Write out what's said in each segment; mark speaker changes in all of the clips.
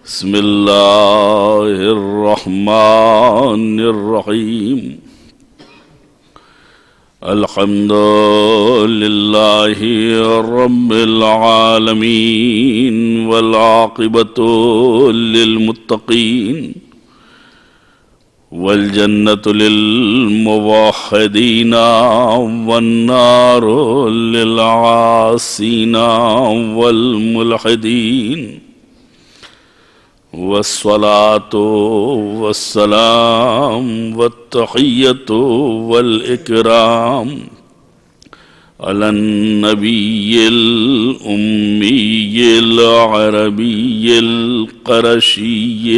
Speaker 1: بسم اللہ الرحمن الرحیم الحمد للہ رب العالمین والعاقبۃ للمتقین والجنة للموحدین والنار للعاصین والملحدین والصلاة والسلام والتحیۃ والإکرام علی النبی الأمی العربی القرشی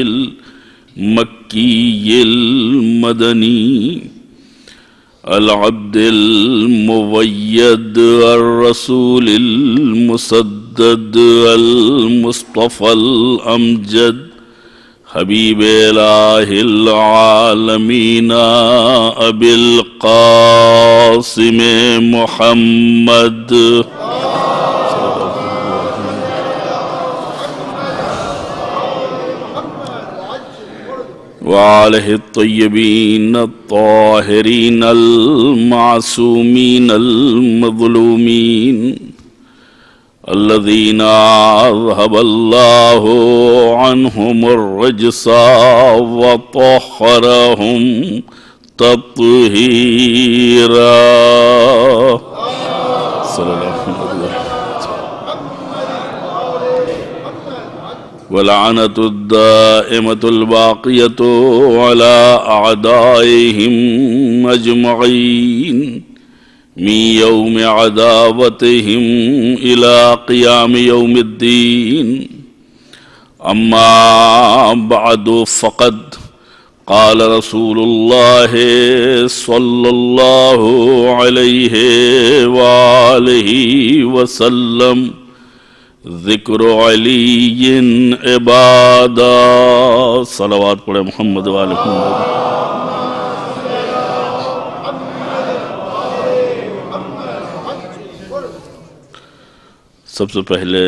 Speaker 1: المکی المدنی العبد المؤید الرسول المسدد المصطفى الامجد حبیب الہ العالمین ابی القاسم محمد وآلہ الطیبین الطاہرین المعصومین المظلومین الذین اذهب اللہ عنہم الرجس وطہرہم تطہیرا صلی اللہ علیہ وسلم ولعنت الدائمة الباقية على أعدائهم أجمعين من يوم عداوتهم إلى قيام يوم الدين أما بعد فقد قال رسول الله صلى الله عليه وآله وسلم ذکر علی عبادہ صلوات پڑھے محمد وآلہ محمد۔ سب سے پہلے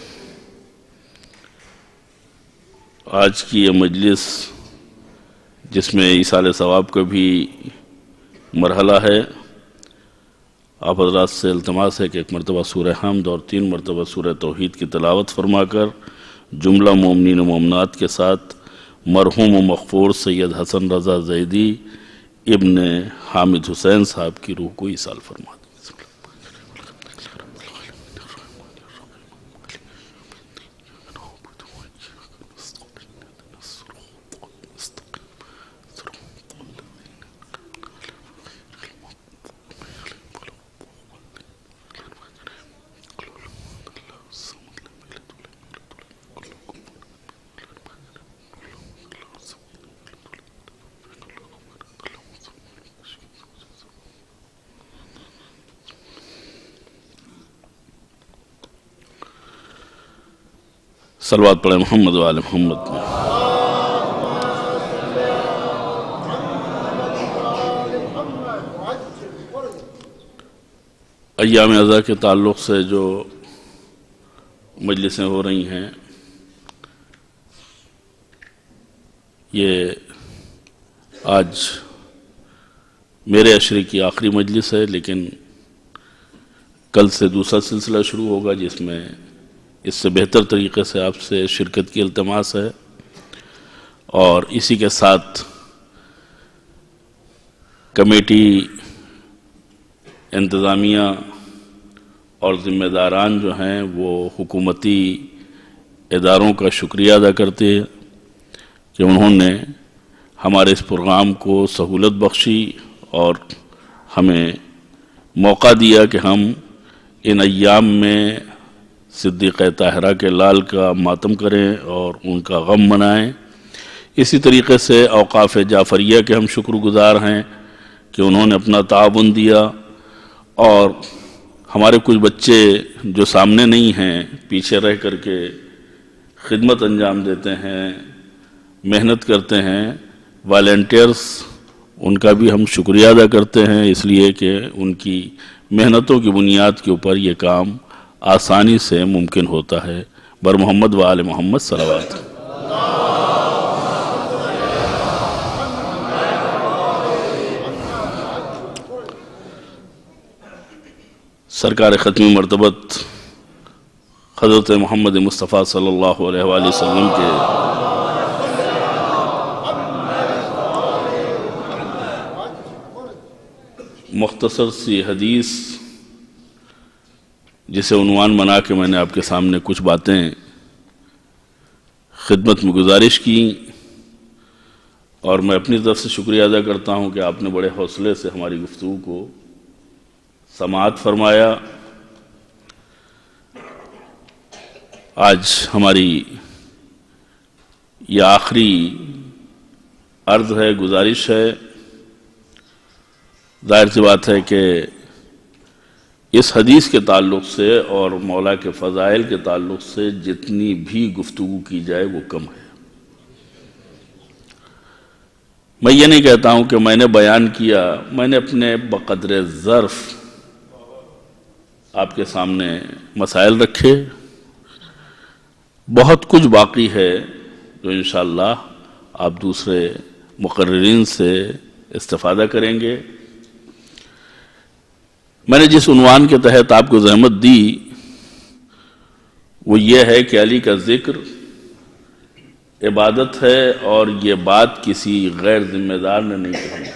Speaker 1: آج کی یہ مجلس جس میں ایصال ثواب کا بھی مرحلہ ہے، آپ حضرات سے التماس ہے کہ ایک مرتبہ سورہ حمد اور 3 مرتبہ سورہ توحید کی تلاوت فرما کر جملہ مومنین و مومنات کے ساتھ مرحوم و مغفور سید حسن رضا زیدی ابن حامد حسین صاحب کی روح کو ایصال فرما دیں۔ صلوات پڑھے محمد وآلہ محمد۔ ایام عزا کے تعلق سے جو مجلسیں ہو رہی ہیں، یہ آج میرے عشرے کی آخری مجلس ہے، لیکن کل سے دوسرا سلسلہ شروع ہوگا جس میں اس سے بہتر طریقے سے آپ سے شرکت کی التماس ہے، اور اسی کے ساتھ کمیٹی، انتظامیہ اور ذمہ داران جو ہیں وہ حکومتی اداروں کا شکریہ ادا کرتے ہیں کہ انہوں نے ہمارے اس پروگرام کو سہولت بخشی اور ہمیں موقع دیا کہ ہم ان ایام میں صدیقہ طاہرہ کے لال کا ماتم کریں اور ان کا غم منائیں۔ اسی طریقے سے اوقاف جعفریہ کے ہم شکر گزار ہیں کہ انہوں نے اپنا تعاون دیا، اور ہمارے کچھ بچے جو سامنے نہیں ہیں، پیچھے رہ کر کے خدمت انجام دیتے ہیں، محنت کرتے ہیں، والنٹیئرز، ان کا بھی ہم شکریہ ادا کرتے ہیں، اس لیے کہ ان کی محنتوں کی بنیاد کے اوپر یہ کام آسانی سے ممکن ہوتا ہے۔ بر محمد و آل محمد صلوات۔ سرکار ختمی مرتبت حضرت محمد مصطفیٰ صلی اللہ علیہ وآلہ وسلم کے مختصر سی حدیث جسے عنوان بنا کے میں نے آپ کے سامنے کچھ باتیں خدمت میں گزارش کی، اور میں اپنی طرف سے شکریہ ادا کرتا ہوں کہ آپ نے بڑے حوصلے سے ہماری گفتگو کو سماعت فرمایا۔ آج ہماری یہ آخری عرض ہے، گزارش ہے۔ ظاہر سی بات ہے کہ اس حدیث کے تعلق سے اور مولا کے فضائل کے تعلق سے جتنی بھی گفتگو کی جائے وہ کم ہے۔ میں یہ نہیں کہتا ہوں کہ میں نے بیان کیا، میں نے اپنے بقدر ظرف آپ کے سامنے مسائل رکھے۔ بہت کچھ باقی ہے جو انشاءاللہ آپ دوسرے مقررین سے استفادہ کریں گے۔ میں نے جس عنوان کے تحت آپ کو زحمت دی وہ یہ ہے کہ علی کا ذکر عبادت ہے، اور یہ بات کسی غیر ذمہ دار نے نہیں کہی۔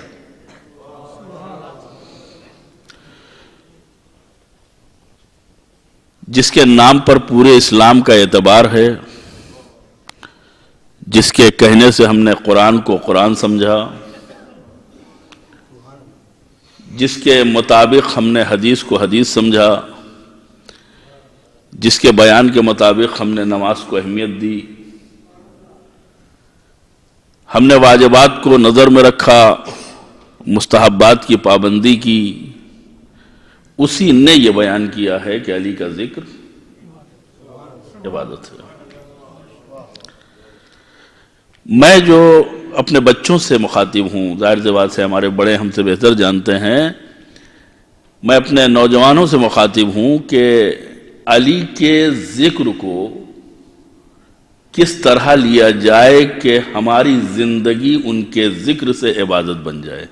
Speaker 1: جس کے نام پر پورے اسلام کا اعتبار ہے، جس کے کہنے سے ہم نے قرآن کو قرآن سمجھا، جس کے مطابق ہم نے حدیث کو حدیث سمجھا، جس کے بیان کے مطابق ہم نے نماز کو اہمیت دی، ہم نے واجبات کو نظر میں رکھا، مستحبات کی پابندی کی، اسی نے یہ بیان کیا ہے کہ علی کا ذکر عبادت ہے۔ میں جو اپنے بچوں سے مخاطب ہوں، ظاہر سی بات سے ہمارے بڑے ہم سے بہتر جانتے ہیں، میں اپنے نوجوانوں سے مخاطب ہوں کہ علی کے ذکر کو کس طرح لیا جائے کہ ہماری زندگی ان کے ذکر سے عبادت بن جائے۔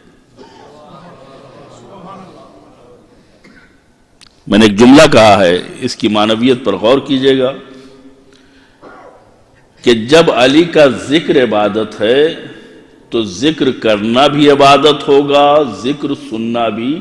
Speaker 1: میں نے ایک جملہ کہا ہے، اس کی معنویت پر غور کیجئے گا کہ جب علی کا ذکر عبادت ہے تو ذکر کرنا بھی عبادت ہوگا، ذکر سننا بھی۔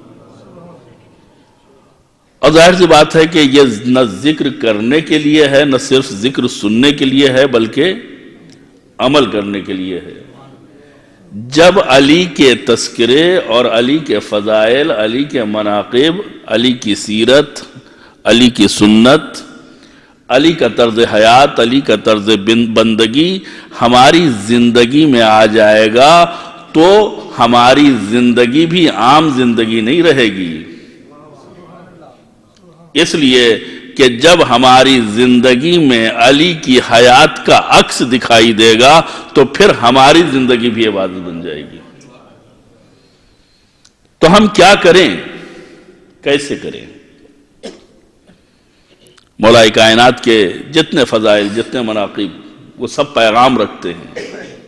Speaker 1: اور ظاہر سی بات ہے کہ یہ نہ ذکر کرنے کے لیے ہے، نہ صرف ذکر سننے کے لیے ہے، بلکہ عمل کرنے کے لیے ہے۔ جب علی کے تذکرے اور علی کے فضائل، علی کے مناقب، علی کی سیرت، علی کی سنت، علی کا طرز حیات، علی کا طرز بندگی ہماری زندگی میں آ جائے گا تو ہماری زندگی بھی عام زندگی نہیں رہے گی۔ اس لیے کہ جب ہماری زندگی میں علی کی حیات کا عکس دکھائی دے گا تو پھر ہماری زندگی بھی عبادت بن جائے گی۔ تو ہم کیا کریں، کیسے کریں؟ مولا کائنات کے جتنے فضائل، جتنے مناقب، وہ سب پیغام رکھتے ہیں،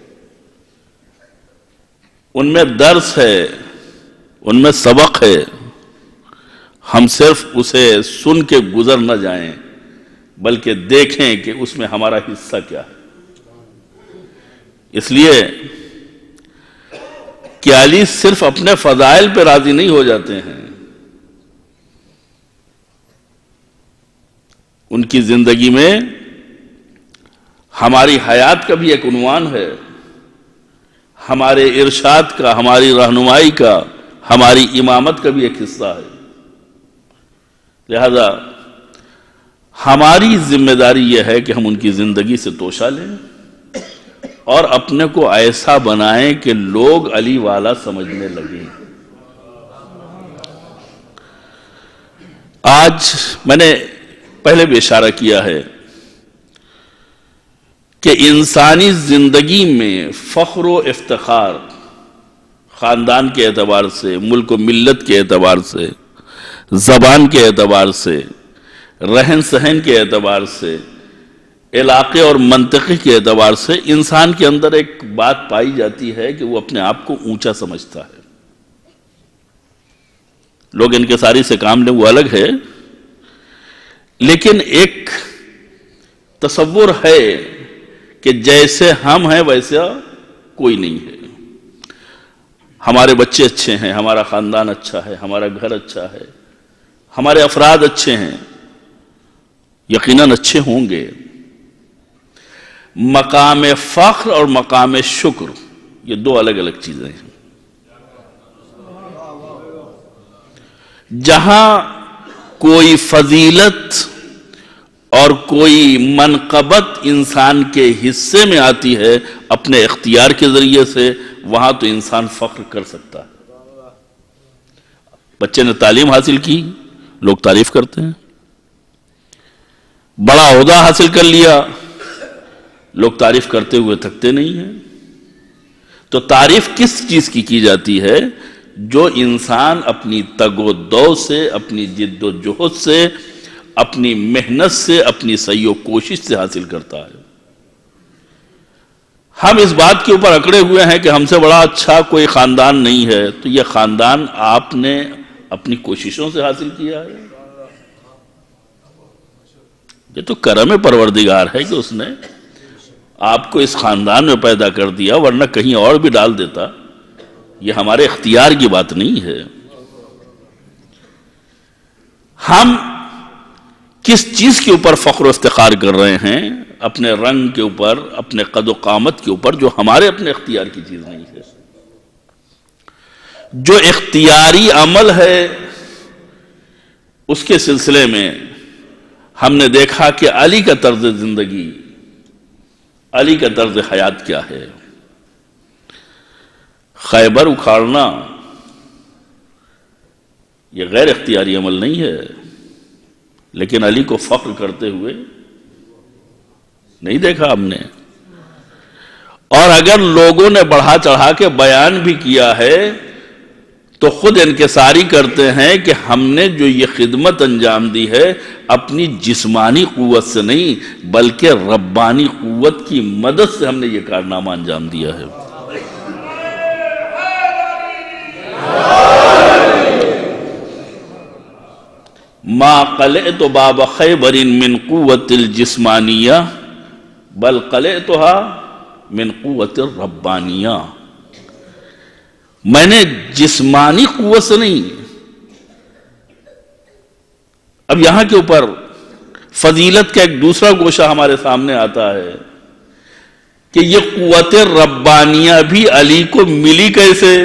Speaker 1: ان میں درس ہے، ان میں سبق ہے۔ ہم صرف اسے سن کے گزر نہ جائیں، بلکہ دیکھیں کہ اس میں ہمارا حصہ کیا ہے۔ اس لیے کہ علی صرف اپنے فضائل پہ راضی نہیں ہو جاتے ہیں، ان کی زندگی میں ہماری حیات کا بھی ایک عنوان ہے، ہمارے ارشاد کا، ہماری رہنمائی کا، ہماری امامت کا بھی ایک حصہ ہے۔ لہذا ہماری ذمہ داری یہ ہے کہ ہم ان کی زندگی سے توشہ لیں اور اپنے کو ایسا بنائیں کہ لوگ علی والا سمجھنے لگیں۔ آج میں نے پہلے بھی اشارہ کیا ہے کہ انسانی زندگی میں فخر و افتخار، خاندان کے اعتبار سے، ملک و ملت کے اعتبار سے، زبان کے اعتبار سے، رہن سہن کے اعتبار سے، علاقے اور منطقے کے اعتبار سے انسان کے اندر ایک بات پائی جاتی ہے کہ وہ اپنے آپ کو اونچا سمجھتا ہے۔ لوگ انکساری سے کام لیں وہ الگ ہے، لیکن ایک تصور ہے کہ جیسے ہم ہیں ویسا کوئی نہیں ہے. ہمارے بچے اچھے ہیں، ہمارا خاندان اچھا ہے، ہمارا گھر اچھا ہے، ہمارے افراد اچھے ہیں، یقیناً اچھے ہوں گے. مقام فخر اور مقام شکر یہ دو الگ الگ چیزیں ہیں. جہاں کوئی فضیلت اور کوئی منقبت انسان کے حصے میں آتی ہے اپنے اختیار کے ذریعے سے، وہاں تو انسان فخر کر سکتا ہے. بچے نے تعلیم حاصل کی، لوگ تعریف کرتے ہیں. بڑا عہدہ حاصل کر لیا، لوگ تعریف کرتے ہوئے تھکتے نہیں ہیں. تو تعریف کس چیز کی جاتی ہے؟ جو انسان اپنی تگ و دو سے، اپنی جد و جہد سے، اپنی محنت سے، اپنی سعی و کوشش سے حاصل کرتا ہے. ہم اس بات کے اوپر اکڑے ہوئے ہیں کہ ہم سے بڑا اچھا کوئی خاندان نہیں ہے. تو یہ خاندان آپ نے اپنی کوششوں سے حاصل کیا ہے. یہ تو کرم پروردگار ہے کہ اس نے آپ کو اس خاندان میں پیدا کر دیا، ورنہ کہیں اور بھی ڈال دیتا. یہ ہمارے اختیار کی بات نہیں ہے. ہم کس چیز کے اوپر فخر و افتخار کر رہے ہیں؟ اپنے رنگ کے اوپر، اپنے قد و قامت کے اوپر، جو ہمارے اپنے اختیار کی چیز نہیں ہے. جو اختیاری عمل ہے اس کے سلسلے میں ہم نے دیکھا کہ علی کا طرز زندگی، علی کا طرز حیات کیا ہے. خیبر اکھاڑنا یہ غیر اختیاری عمل نہیں ہے، لیکن علی کو فخر کرتے ہوئے نہیں دیکھا ہم نے. اور اگر لوگوں نے بڑھا چڑھا کے بیان بھی کیا ہے تو خود انکساری کرتے ہیں کہ ہم نے جو یہ خدمت انجام دی ہے اپنی جسمانی قوت سے نہیں بلکہ ربانی قوت کی مدد سے ہم نے یہ کارنامہ انجام دیا ہے. ما قلعت باب خیبر من قوت الجسمانیہ بل قلعتها من قوت الربانیہ. میں نے جسمانی قوت سے نہیں. اب یہاں کے اوپر فضیلت کا ایک دوسرا گوشہ ہمارے سامنے آتا ہے کہ یہ قوت ربانیہ بھی علی کو ملی کیسے؟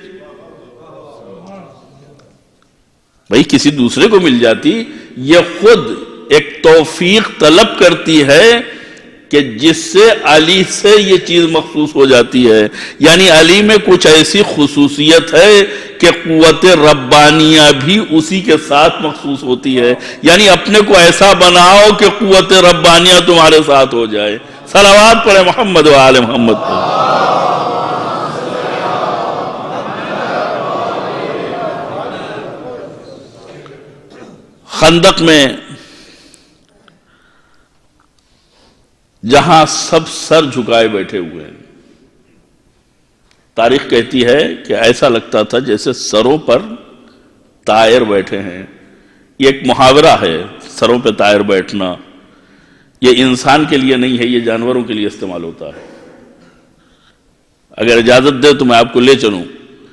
Speaker 1: بھئی کسی دوسرے کو مل جاتی، یہ خود ایک توفیق طلب کرتی ہے کہ جس سے علی سے یہ چیز مخصوص ہو جاتی ہے. یعنی علی میں کچھ ایسی خصوصیت ہے کہ قوت ربانیہ بھی اسی کے ساتھ مخصوص ہوتی ہے. یعنی اپنے کو ایسا بناؤ کہ قوت ربانیہ تمہارے ساتھ ہو جائے. صلوات پڑھے محمد و آل محمد پر. خندق میں جہاں سب سر جھکائے بیٹھے ہوئے ہیں، تاریخ کہتی ہے کہ ایسا لگتا تھا جیسے سروں پر طائر بیٹھے ہیں. یہ ایک محاورہ ہے، سروں پہ طائر بیٹھنا. یہ انسان کے لیے نہیں ہے، یہ جانوروں کے لیے استعمال ہوتا ہے. اگر اجازت دے تو میں آپ کو لے چلوں.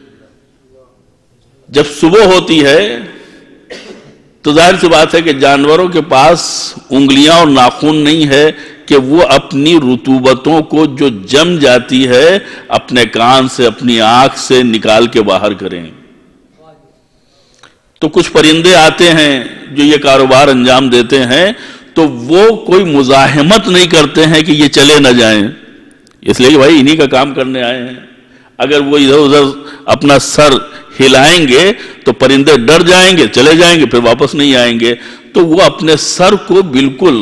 Speaker 1: جب صبح ہوتی ہے تو ظاہر سی بات ہے کہ جانوروں کے پاس انگلیاں اور ناخن نہیں ہے کہ وہ اپنی رطوبتوں کو جو جم جاتی ہے اپنے کان سے، اپنی آنکھ سے نکال کے باہر کریں. تو کچھ پرندے آتے ہیں جو یہ کاروبار انجام دیتے ہیں تو وہ کوئی مزاحمت نہیں کرتے ہیں کہ یہ چلے نہ جائیں، اس لیے کہ بھائی انہی کا کام کرنے آئے ہیں. اگر وہ ادھر ادھر اپنا سر ہلائیں گے تو پرندے ڈر جائیں گے، چلے جائیں گے، پھر واپس نہیں آئیں گے. تو وہ اپنے سر کو بالکل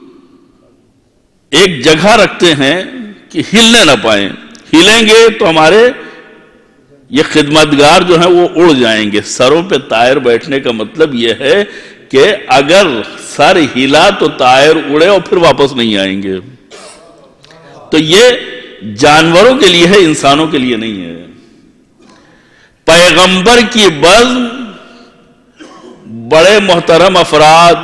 Speaker 1: ایک جگہ رکھتے ہیں کہ ہلنے نہ پائیں. ہلیں گے تو ہمارے یہ خدمتگار جو ہیں وہ اڑ جائیں گے. سروں پہ طائر بیٹھنے کا مطلب یہ ہے کہ اگر سر ہلا تو طائر اڑے اور پھر واپس نہیں آئیں گے. تو یہ جانوروں کے لیے ہے، انسانوں کے لیے نہیں ہے. پیغمبر کی بزم بڑے محترم افراد،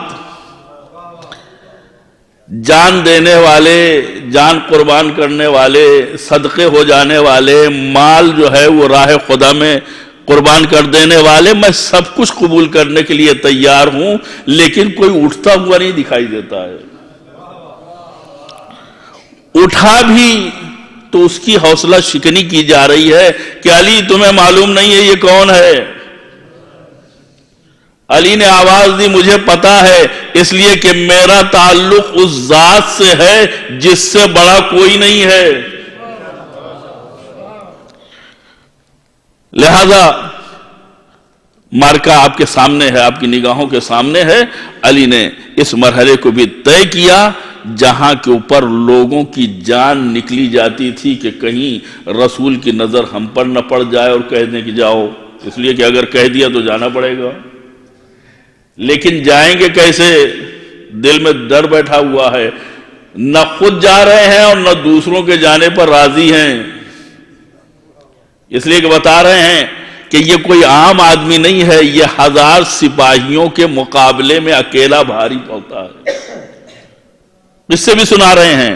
Speaker 1: جان دینے والے، جان قربان کرنے والے، صدقے ہو جانے والے، مال جو ہے وہ راہ خدا میں قربان کر دینے والے، میں سب کچھ قبول کرنے کے لیے تیار ہوں، لیکن کوئی اٹھتا ہوا نہیں دکھائی دیتا ہے۔ اٹھا بھی تو اس کی حوصلہ شکنی کی جا رہی ہے کہ علی تمہیں معلوم نہیں ہے یہ کون ہے۔ علی نے آواز دی مجھے پتا ہے، اس لیے کہ میرا تعلق اس ذات سے ہے جس سے بڑا کوئی نہیں ہے۔ لہذا مارکا آپ کے سامنے ہے، آپ کی نگاہوں کے سامنے ہے۔ علی نے اس مرحلے کو بھی طے کیا جہاں کے اوپر لوگوں کی جان نکلی جاتی تھی کہ کہیں رسول کی نظر ہم پر نہ پڑ جائے اور کہہ دیں کہ جاؤ، اس لیے کہ اگر کہہ دیا تو جانا پڑے گا، لیکن جائیں گے کیسے؟ دل میں ڈر بیٹھا ہوا ہے، نہ خود جا رہے ہیں اور نہ دوسروں کے جانے پر راضی ہیں، اس لیے کہ بتا رہے ہیں کہ یہ کوئی عام آدمی نہیں ہے، یہ 1000 سپاہیوں کے مقابلے میں اکیلا بھاری پڑتا ہے۔ اس سے بھی سنا رہے ہیں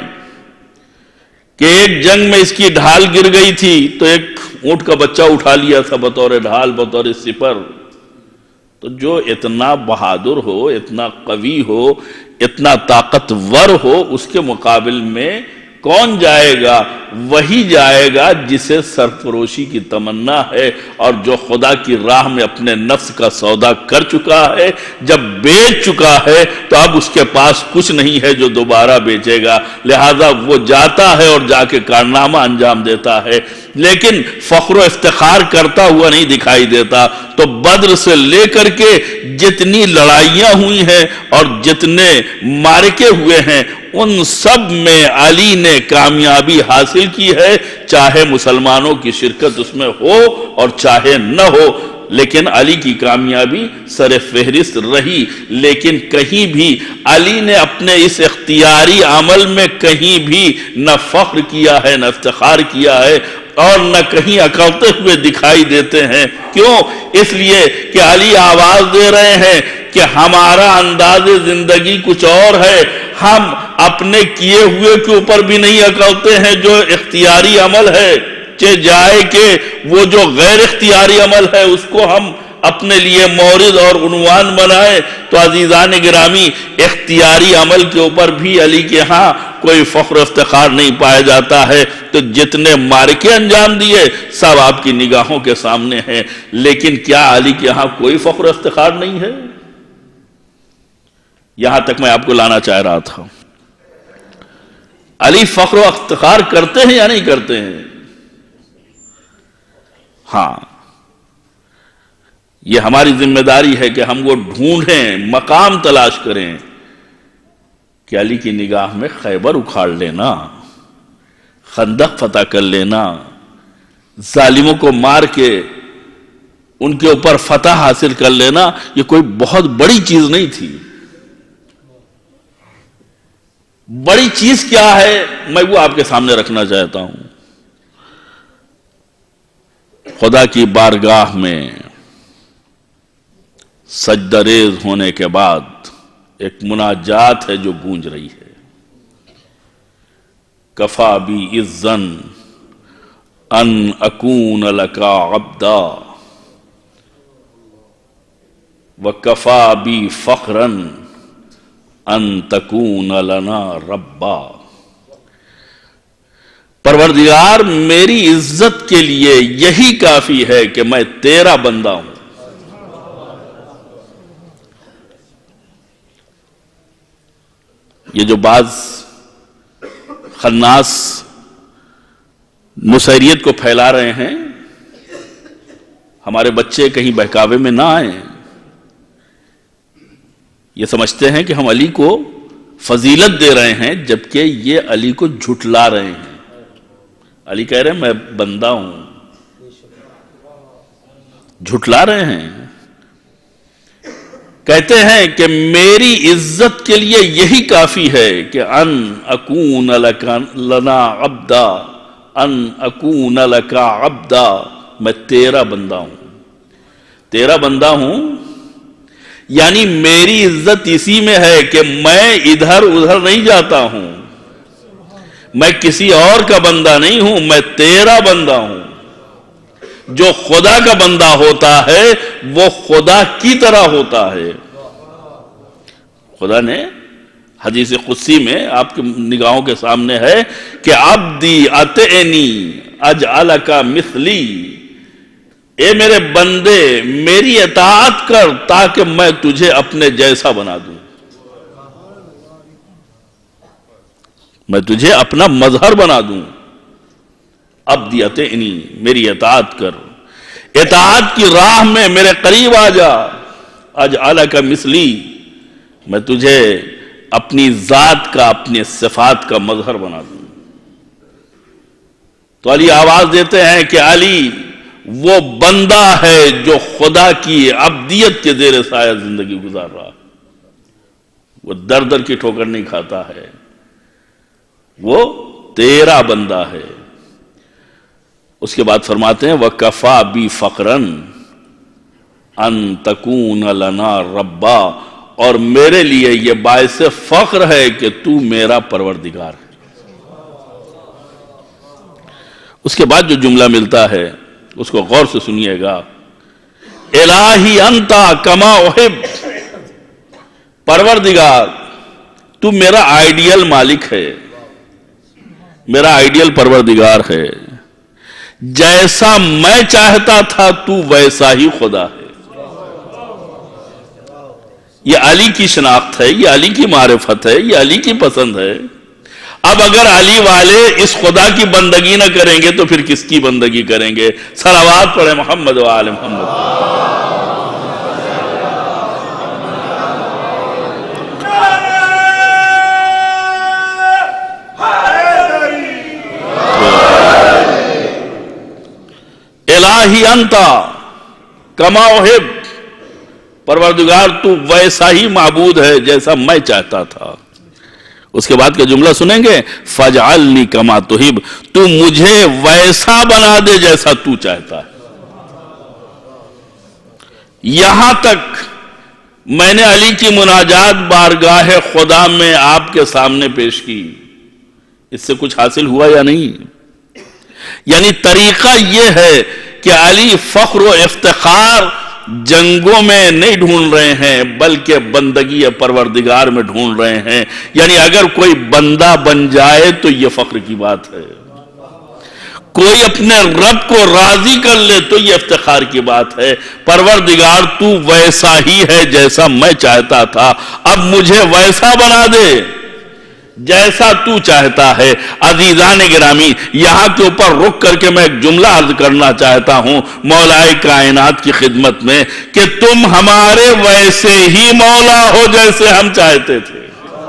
Speaker 1: کہ ایک جنگ میں اس کی ڈھال گر گئی تھی تو ایک اونٹ کا بچہ اٹھا لیا تھا بطور ڈھال، بطور سپر۔ تو جو اتنا بہادر ہو، اتنا قوی ہو، اتنا طاقتور ہو، اس کے مقابل میں کون جائے گا؟ وہی جائے گا جسے سرفروشی کی تمنا ہے اور جو خدا کی راہ میں اپنے نفس کا سودا کر چکا ہے، جب بیچ چکا ہے تو اب اس کے پاس کچھ نہیں ہے جو دوبارہ بیچے گا، لہذا وہ جاتا ہے اور جا کے کارنامہ انجام دیتا ہے، لیکن فخر و افتخار کرتا ہوا نہیں دکھائی دیتا۔ تو بدر سے لے کر کے جتنی لڑائیاں ہوئی ہیں اور جتنے معرکے ہوئے ہیں، ان سب میں علی نے کامیابی حاصل کی ہے، چاہے مسلمانوں کی شرکت اس میں ہو اور چاہے نہ ہو، لیکن علی کی کامیابی سر فہرست رہی۔ لیکن کہیں بھی علی نے اپنے اس اختیاری عمل میں کہیں بھی نہ فخر کیا ہے، نہ افتخار کیا ہے، اور نہ کہیں اکڑتے ہوئے دکھائی دیتے ہیں۔ کیوں؟ اس لیے کہ علی آواز دے رہے ہیں کہ ہمارا انداز زندگی کچھ اور ہے، ہم اپنے کیے ہوئے کے اوپر بھی نہیں اکڑتے ہیں جو اختیاری عمل ہے، چہ جائے کہ وہ جو غیر اختیاری عمل ہے اس کو ہم اپنے لیے مورد اور عنوان بنائے۔ تو عزیزان گرامی، اختیاری عمل کے اوپر بھی علی کے ہاں کوئی فخر و افتخار نہیں پایا جاتا ہے۔ تو جتنے معرکے انجام دیے سب آپ کی نگاہوں کے سامنے ہیں، لیکن کیا علی کے ہاں کوئی فخر و افتخار نہیں ہے؟ یہاں تک میں آپ کو لانا چاہ رہا تھا۔ علی فخر و افتخار کرتے ہیں یا نہیں کرتے ہیں؟ ہاں، یہ ہماری ذمہ داری ہے کہ ہم وہ ڈھونڈیں، مقام تلاش کریں کہ علی کی نگاہ میں خیبر اکھاڑ لینا، خندق فتح کر لینا، ظالموں کو مار کے ان کے اوپر فتح حاصل کر لینا، یہ کوئی بہت بڑی چیز نہیں تھی۔ بڑی چیز کیا ہے میں وہ آپ کے سامنے رکھنا چاہتا ہوں۔ خدا کی بارگاہ میں سجدہ ریز ہونے کے بعد ایک مناجات ہے جو گونج رہی ہے۔ کفا بی اذن ان اکون لکا عبدا وکفا بی فخرن ان تکون لنا ربا۔ پروردگار میری عزت کے لیے یہی کافی ہے کہ میں تیرا بندہ ہوں۔ یہ جو بعض خناس نصیریت کو پھیلا رہے ہیں، ہمارے بچے کہیں بہکاوے میں نہ آئیں۔ یہ سمجھتے ہیں کہ ہم علی کو فضیلت دے رہے ہیں، جبکہ یہ علی کو جھٹلا رہے ہیں۔ علی کہہ رہے ہیں میں بندہ ہوں، جھٹلا رہے ہیں۔ کہتے ہیں کہ میری عزت کے لیے یہی کافی ہے کہ ان اکون لنا عبدا، ان اکون لکا عبدا، میں تیرا بندہ ہوں۔ تیرا بندہ ہوں یعنی میری عزت اسی میں ہے کہ میں ادھر ادھر نہیں جاتا ہوں، میں کسی اور کا بندہ نہیں ہوں، میں تیرا بندہ ہوں۔ جو خدا کا بندہ ہوتا ہے وہ خدا کی طرح ہوتا ہے۔ خدا نے حدیث قدسی میں آپ کے نگاہوں کے سامنے ہے کہ عبدی اطعنی اجعلک مثلی، اے میرے بندے میری اطاعت کر تاکہ میں تجھے اپنے جیسا بنا دوں، میں تجھے اپنا مظہر بنا دوں۔ عبدی اطعنی، میری اطاعت کر، اطاعت کی راہ میں میرے قریب آ جا، اجعلک مثلی، میں تجھے اپنی ذات کا، اپنی صفات کا مظہر بنا دوں۔ تو علی آواز دیتے ہیں کہ علی وہ بندہ ہے جو خدا کی عبدیت کے زیر سایہ زندگی گزار رہا، وہ در در کی ٹھوکر نہیں کھاتا ہے، وہ تیرا بندہ ہے۔ اس کے بعد فرماتے ہیں وَكَفَى بِي فَقْرًا أَن تَكُونَ لَنَا رَبًّا، اور میرے لیے یہ باعث فخر ہے کہ تو میرا پروردگار ہے۔ اس کے بعد جو جملہ ملتا ہے اس کو غور سے سنیے گا، الہی انتا کما احب، پروردگار تو میرا آئیڈیل مالک ہے، میرا آئیڈیل پروردگار ہے، جیسا میں چاہتا تھا تو ویسا ہی خدا ہے۔ یہ علی کی شناخت ہے، یہ علی کی معرفت ہے، یہ علی کی پسند ہے۔ اب اگر علی والے اس خدا کی بندگی نہ کریں گے تو پھر کس کی بندگی کریں گے؟ صلوات پڑھیں محمد و آل محمد۔ الہی انتا کما احب، پروردگار تو ویسا ہی معبود ہے جیسا میں چاہتا تھا۔ اس کے بعد کا جملہ سنیں گے، فَاجْعَلْنِي كَمَا تُحِبُّ، تو مجھے ویسا بنا دے جیسا تو چاہتا ہے۔ یہاں تک میں نے علی کی مناجات بارگاہ خدا میں آپ کے سامنے پیش کی، اس سے کچھ حاصل ہوا یا نہیں؟ یعنی طریقہ یہ ہے کہ علی فخر و افتخار جنگوں میں نہیں ڈھونڈ رہے ہیں بلکہ بندگی پروردگار میں ڈھونڈ رہے ہیں۔ یعنی اگر کوئی بندہ بن جائے تو یہ فخر کی بات ہے، کوئی اپنے رب کو راضی کر لے تو یہ افتخار کی بات ہے۔ پروردگار تو ویسا ہی ہے جیسا میں چاہتا تھا، اب مجھے ویسا بنا دے جیسا تو چاہتا ہے۔ عزیزان گرامی، یہاں کے اوپر رک کر کے میں ایک جملہ عرض کرنا چاہتا ہوں مولا کائنات کی خدمت میں کہ تم ہمارے ویسے ہی مولا ہو جیسے ہم چاہتے تھے۔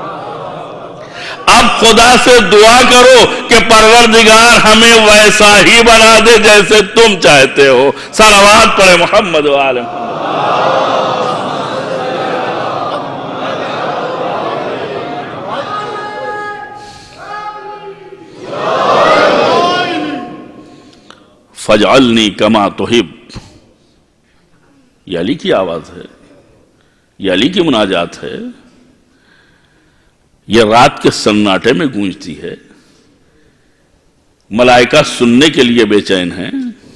Speaker 1: اب خدا سے دعا کرو کہ پروردگار ہمیں ویسا ہی بنا دے جیسے تم چاہتے ہو۔ صلوات پڑھے محمد و آل محمد۔ فَاجْعَلْنِي كَمَا تُحِبُّ، یہ علی کی آواز ہے، یہ علی کی مناجات ہے، یہ رات کے سناٹے میں گونجتی ہے، ملائکہ سننے کے لیے بے چین ہیں۔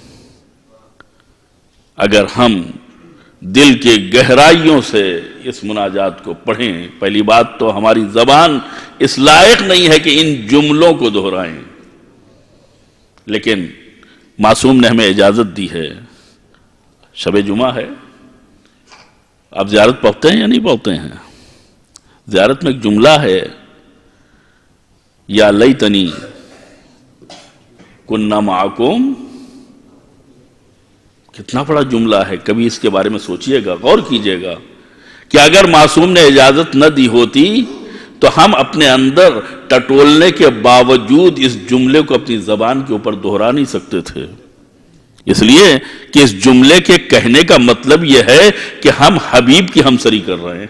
Speaker 1: اگر ہم دل کے گہرائیوں سے اس مناجات کو پڑھیں، پہلی بات تو ہماری زبان اس لائق نہیں ہے کہ ان جملوں کو دہرائیں، لیکن معصوم نے ہمیں اجازت دی ہے۔ شب جمعہ ہے، آپ زیارت پڑھتے ہیں یا نہیں پڑھتے ہیں؟ زیارت میں ایک جملہ ہے، یا لیتنی کننا معکم، کتنا بڑا جملہ ہے، کبھی اس کے بارے میں سوچئے گا، غور کیجئے گا کہ اگر معصوم نے اجازت نہ دی ہوتی تو ہم اپنے اندر ٹٹولنے کے باوجود اس جملے کو اپنی زبان کے اوپر دہرا نہیں سکتے تھے، اس لیے کہ اس جملے کے کہنے کا مطلب یہ ہے کہ ہم حبیب کی ہمسری کر رہے ہیں۔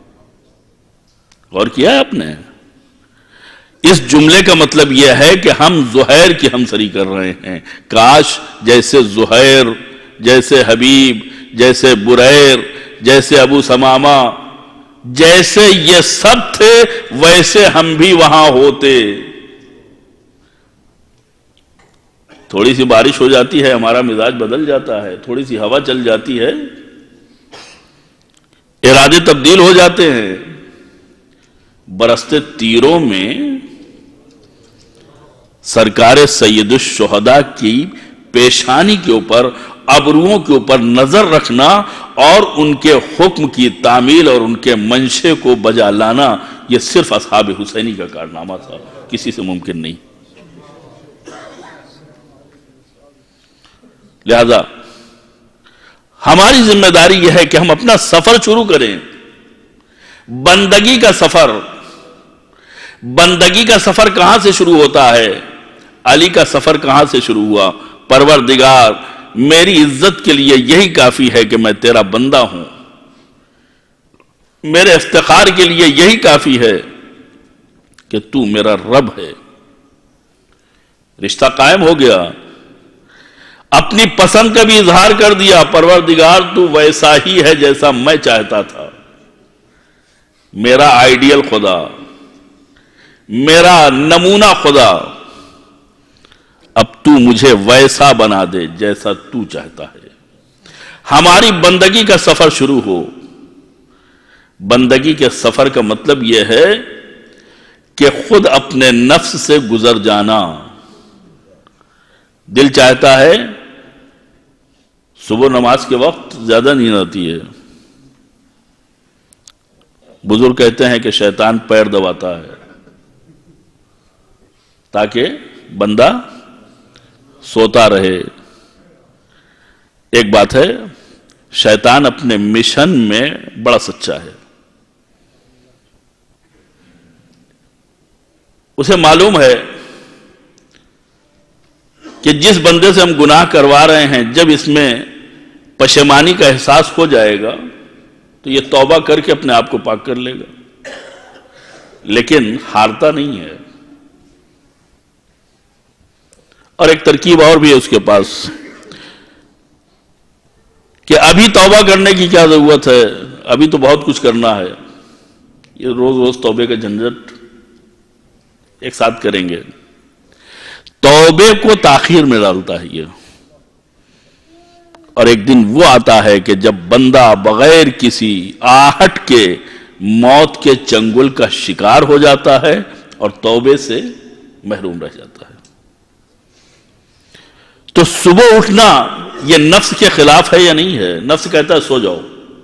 Speaker 1: غور کیا ہے آپ نے؟ اس جملے کا مطلب یہ ہے کہ ہم زہیر کی ہمسری کر رہے ہیں۔ کاش جیسے زہیر، جیسے حبیب، جیسے بریر، جیسے ابو سمامہ، جیسے یہ سب تھے ویسے ہم بھی وہاں ہوتے۔ تھوڑی سی بارش ہو جاتی ہے ہمارا مزاج بدل جاتا ہے، تھوڑی سی ہوا چل جاتی ہے ارادے تبدیل ہو جاتے ہیں۔ برستے تیروں میں سرکار سید الشہداء کی پیشانی کے اوپر، ابروؤں کے اوپر نظر رکھنا اور ان کے حکم کی تعمیل اور ان کے منشے کو بجا لانا، یہ صرف اصحاب حسینی کا کارنامہ تھا، کسی سے ممکن نہیں۔ لہذا ہماری ذمہ داری یہ ہے کہ ہم اپنا سفر شروع کریں، بندگی کا سفر۔ بندگی کا سفر کہاں سے شروع ہوتا ہے؟ علی کا سفر کہاں سے شروع ہوا؟ پروردگار میری عزت کے لیے یہی کافی ہے کہ میں تیرا بندہ ہوں، میرے افتخار کے لیے یہی کافی ہے کہ تو میرا رب ہے۔ رشتہ قائم ہو گیا، اپنی پسند کا بھی اظہار کر دیا، پروردگار تو ویسا ہی ہے جیسا میں چاہتا تھا، میرا آئیڈیل خدا، میرا نمونہ خدا، اب تو مجھے ویسا بنا دے جیسا تو چاہتا ہے۔ ہماری بندگی کا سفر شروع ہو۔ بندگی کے سفر کا مطلب یہ ہے کہ خود اپنے نفس سے گزر جانا۔ دل چاہتا ہے، صبح نماز کے وقت زیادہ نیند آتی ہے، بزرگ کہتے ہیں کہ شیطان پیر دباتا ہے تاکہ بندہ سوتا رہے۔ ایک بات ہے، شیطان اپنے مشن میں بڑا سچا ہے، اسے معلوم ہے کہ جس بندے سے ہم گناہ کروا رہے ہیں، جب اس میں پشیمانی کا احساس ہو جائے گا تو یہ توبہ کر کے اپنے آپ کو پاک کر لے گا، لیکن ہارتا نہیں ہے۔ اور ایک ترکیب اور بھی ہے اس کے پاس کہ ابھی توبہ کرنے کی کیا ضرورت ہے، ابھی تو بہت کچھ کرنا ہے۔ یہ روز روز توبے کا جھنجھٹ ایک ساتھ کریں گے، توبے کو تاخیر میں ڈالتا ہے یہ۔ اور ایک دن وہ آتا ہے کہ جب بندہ بغیر کسی آہٹ کے موت کے چنگل کا شکار ہو جاتا ہے اور توبے سے محروم رہ جاتا ہے۔ تو صبح اٹھنا یہ نفس کے خلاف ہے یا نہیں ہے؟ نفس کہتا ہے سو جاؤ،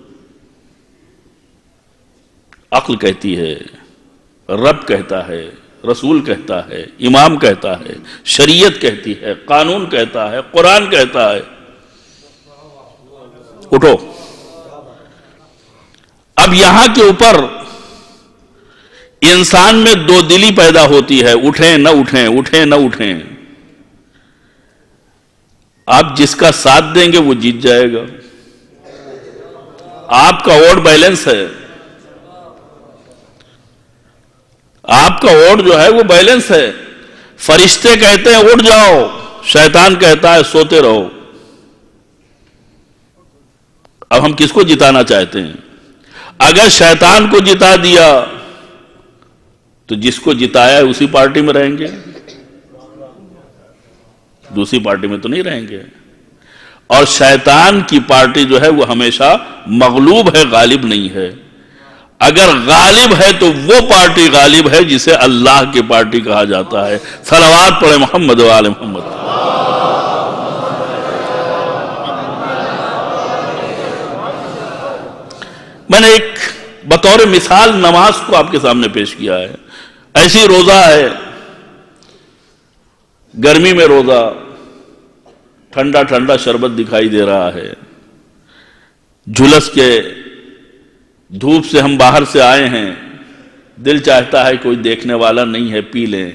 Speaker 1: عقل کہتی ہے، رب کہتا ہے، رسول کہتا ہے، امام کہتا ہے، شریعت کہتی ہے، قانون کہتا ہے، قرآن کہتا ہے اٹھو۔ اب یہاں کے اوپر انسان میں دو دلی پیدا ہوتی ہے، اٹھیں نہ اٹھیں، اٹھیں نہ اٹھیں۔ آپ جس کا ساتھ دیں گے وہ جیت جائے گا، آپ کا ووٹ بیلنس ہے، آپ کا ووٹ جو ہے وہ بیلنس ہے۔ فرشتے کہتے ہیں اٹھ جاؤ، شیطان کہتا ہے سوتے رہو۔ اب ہم کس کو جتانا چاہتے ہیں؟ اگر شیطان کو جتا دیا تو جس کو جتایا ہے اسی پارٹی میں رہیں گے، دوسری پارٹی میں تو نہیں رہیں گے۔ اور شیطان کی پارٹی جو ہے وہ ہمیشہ مغلوب ہے، غالب نہیں ہے۔ اگر غالب ہے تو وہ پارٹی غالب ہے جسے اللہ کی پارٹی کہا جاتا ہے۔ صلوات پڑھے محمد و آل محمد۔ میں نے ایک بطور مثال نماز کو آپ کے سامنے پیش کیا ہے۔ ایسی روزہ ہے، گرمی میں روزہ، ٹھنڈا ٹھنڈا شربت دکھائی دے رہا ہے، جھلس کے دھوپ سے ہم باہر سے آئے ہیں، دل چاہتا ہے کوئی دیکھنے والا نہیں ہے، پی لیں۔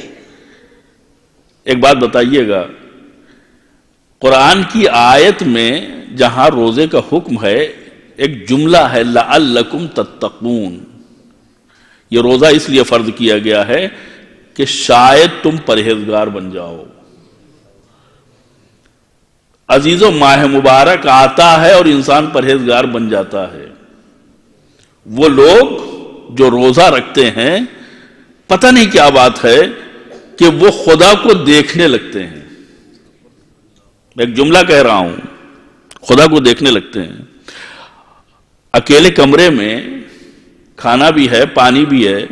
Speaker 1: ایک بات بتائیے گا، قرآن کی آیت میں جہاں روزے کا حکم ہے ایک جملہ ہے لعلکم تتقون، یہ روزہ اس لیے فرض کیا گیا ہے کہ شاید تم پرہیزگار بن جاؤ۔ عزیزو ماہ مبارک آتا ہے اور انسان پرہیزگار بن جاتا ہے. وہ لوگ جو روزہ رکھتے ہیں پتہ نہیں کیا بات ہے کہ وہ خدا کو دیکھنے لگتے ہیں. میں ایک جملہ کہہ رہا ہوں, خدا کو دیکھنے لگتے ہیں. اکیلے کمرے میں کھانا بھی ہے, پانی بھی ہے,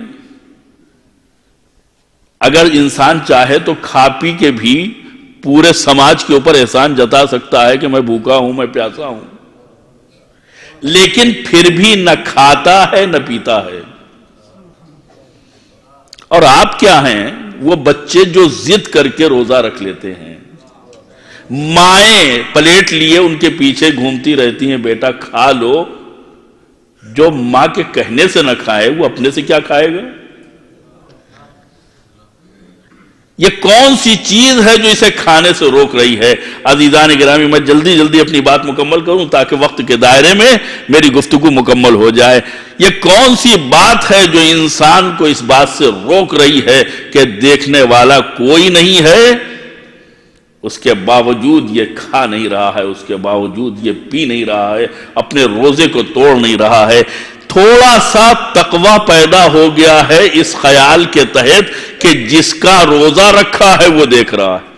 Speaker 1: اگر انسان چاہے تو کھا پی کے بھی پورے سماج کے اوپر احسان جتا سکتا ہے کہ میں بھوکا ہوں, میں پیاسا ہوں, لیکن پھر بھی نہ کھاتا ہے نہ پیتا ہے. اور آپ کیا ہیں؟ وہ بچے جو ضد کر کے روزہ رکھ لیتے ہیں. مائیں پلیٹ لیے ان کے پیچھے گھومتی رہتی ہیں, بیٹا کھا لو. جو ماں کے کہنے سے نہ کھائے وہ اپنے سے کیا کھائے گا؟ یہ کون سی چیز ہے جو اسے کھانے سے روک رہی ہے؟ عزیزان گرامی, میں جلدی جلدی اپنی بات مکمل کروں تاکہ وقت کے دائرے میں میری گفتگو مکمل ہو جائے. یہ کون سی بات ہے جو انسان کو اس بات سے روک رہی ہے کہ دیکھنے والا کوئی نہیں ہے, اس کے باوجود یہ کھا نہیں رہا ہے, اس کے باوجود یہ پی نہیں رہا ہے, اپنے روزے کو توڑ نہیں رہا ہے؟ تھوڑا سا تقوی پیدا ہو گیا ہے اس خیال کے تحت کہ جس کا روزہ رکھا ہے وہ دیکھ رہا ہے.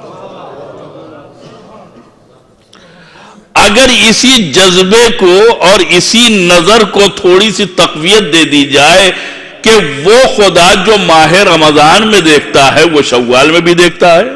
Speaker 1: اگر اسی جذبے کو اور اسی نظر کو تھوڑی سی تقویت دے دی جائے کہ وہ خدا جو ماہ رمضان میں دیکھتا ہے وہ شوال میں بھی دیکھتا ہے,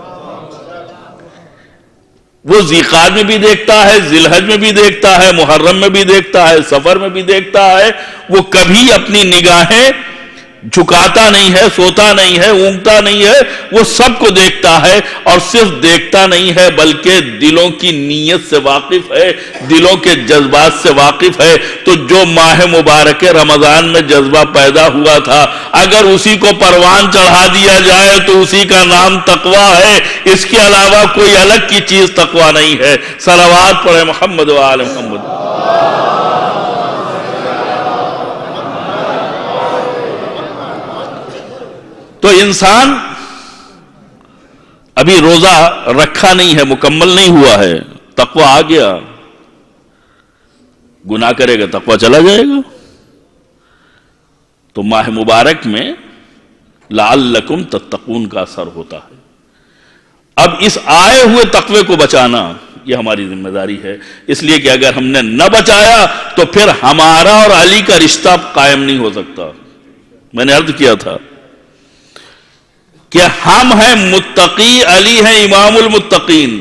Speaker 1: وہ ذیقعدہ میں بھی دیکھتا ہے, ذی الحج میں بھی دیکھتا ہے, محرم میں بھی دیکھتا ہے, سفر میں بھی دیکھتا ہے, وہ کبھی اپنی نگاہیں جھکاتا نہیں ہے, سوتا نہیں ہے, اونگتا نہیں ہے, وہ سب کو دیکھتا ہے. اور صرف دیکھتا نہیں ہے بلکہ دلوں کی نیت سے واقف ہے, دلوں کے جذبات سے واقف ہے. تو جو ماہ مبارک رمضان میں جذبہ پیدا ہوا تھا, اگر اسی کو پروان چڑھا دیا جائے تو اسی کا نام تقوی ہے, اس کے علاوہ کوئی الگ کی چیز تقوی نہیں ہے. صلوات پڑھے محمد و آل محمد. تو انسان ابھی روزہ رکھا نہیں ہے, مکمل نہیں ہوا ہے, تقوی آ گیا, گناہ کرے گا تقوی چلا جائے گا. تو ماہ مبارک میں لعلکم تتقون کا اثر ہوتا ہے. اب اس آئے ہوئے تقوی کو بچانا یہ ہماری ذمہ داری ہے, اس لیے کہ اگر ہم نے نہ بچایا تو پھر ہمارا اور علی کا رشتہ قائم نہیں ہو سکتا. میں نے عرض کیا تھا کہ ہم ہیں متقی, علی ہیں امام المتقین.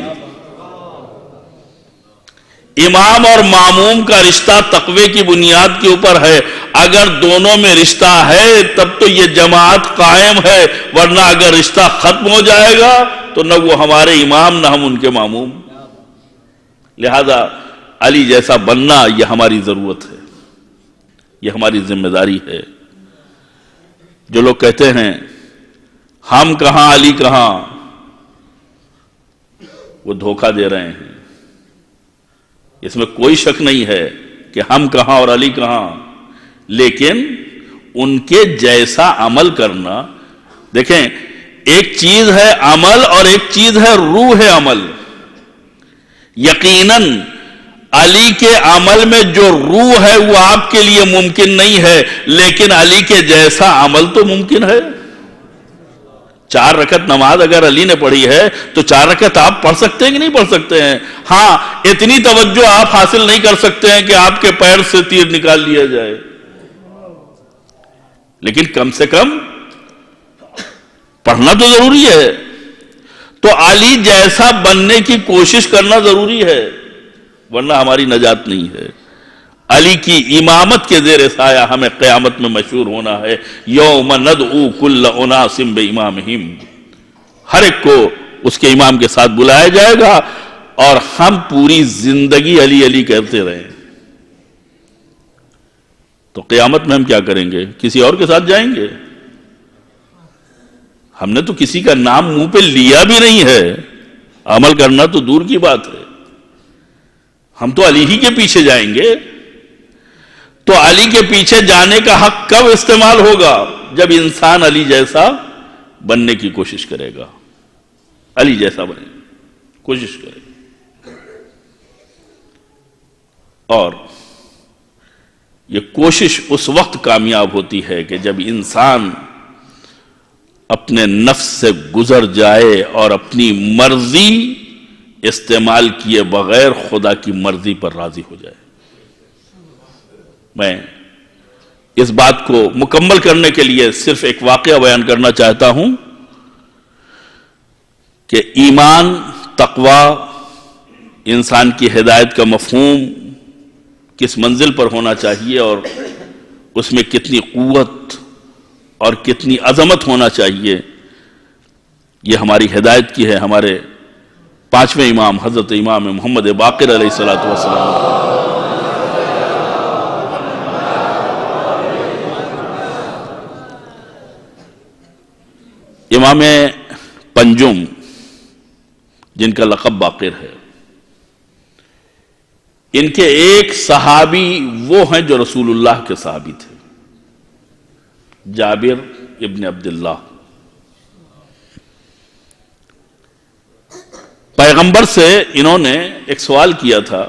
Speaker 1: امام اور ماموم کا رشتہ تقوی کی بنیاد کے اوپر ہے. اگر دونوں میں رشتہ ہے تب تو یہ جماعت قائم ہے, ورنہ اگر رشتہ ختم ہو جائے گا تو نہ وہ ہمارے امام نہ ہم ان کے ماموم. لہذا علی جیسا بننا یہ ہماری ضرورت ہے, یہ ہماری ذمہ داری ہے. جو لوگ کہتے ہیں ہم کہاں علی کہاں, وہ دھوکہ دے رہے ہیں. اس میں کوئی شک نہیں ہے کہ ہم کہاں اور علی کہاں, لیکن ان کے جیسا عمل کرنا. دیکھیں, ایک چیز ہے عمل اور ایک چیز ہے روح عمل. یقیناً علی کے عمل میں جو روح ہے وہ آپ کے لیے ممکن نہیں ہے, لیکن علی کے جیسا عمل تو ممکن ہے. 4 رکعت نماز اگر علی نے پڑھی ہے تو 4 رکعت آپ پڑھ سکتے ہیں کہ نہیں پڑھ سکتے ہیں؟ ہاں, اتنی توجہ آپ حاصل نہیں کر سکتے ہیں کہ آپ کے پیر سے تیر نکال لیا جائے, لیکن کم سے کم پڑھنا تو ضروری ہے. تو علی جیسا بننے کی کوشش کرنا ضروری ہے, ورنہ ہماری نجات نہیں ہے. علی کی امامت کے زیر سایہ ہمیں قیامت میں مشہور ہونا ہے. یوم ندعو کل اناس بامامہم, ہر ایک کو اس کے امام کے ساتھ بلایا جائے گا, اور ہم پوری زندگی علی علی کہتے رہیں. تو قیامت میں ہم کیا کریں گے؟ کسی اور کے ساتھ جائیں گے؟ ہم نے تو کسی کا نام منہ پہ لیا بھی نہیں ہے, عمل کرنا تو دور کی بات ہے. ہم تو علی ہی کے پیچھے جائیں گے. تو علی کے پیچھے جانے کا حق کب استعمال ہوگا؟ جب انسان علی جیسا بننے کی کوشش کرے گا. علی جیسا بنے کوشش کرے. اور یہ کوشش اس وقت کامیاب ہوتی ہے کہ جب انسان اپنے نفس سے گزر جائے اور اپنی مرضی استعمال کیے بغیر خدا کی مرضی پر راضی ہو جائے۔ میں اس بات کو مکمل کرنے کے لیے صرف ایک واقعہ بیان کرنا چاہتا ہوں کہ ایمان، تقوی، انسان کی ہدایت کا مفہوم کس منزل پر ہونا چاہیے اور اس میں کتنی قوت اور کتنی عظمت ہونا چاہیے، یہ ہماری ہدایت کی ہے ہمارے پانچویں امام حضرت امام محمد باقر علیہ السلام۔ امام پنجم جن کا لقب باقر ہے، ان کے ایک صحابی وہ ہیں جو رسول اللہ کے صحابی تھے، جابر ابن عبداللہ۔ پیغمبر سے انہوں نے ایک سوال کیا تھا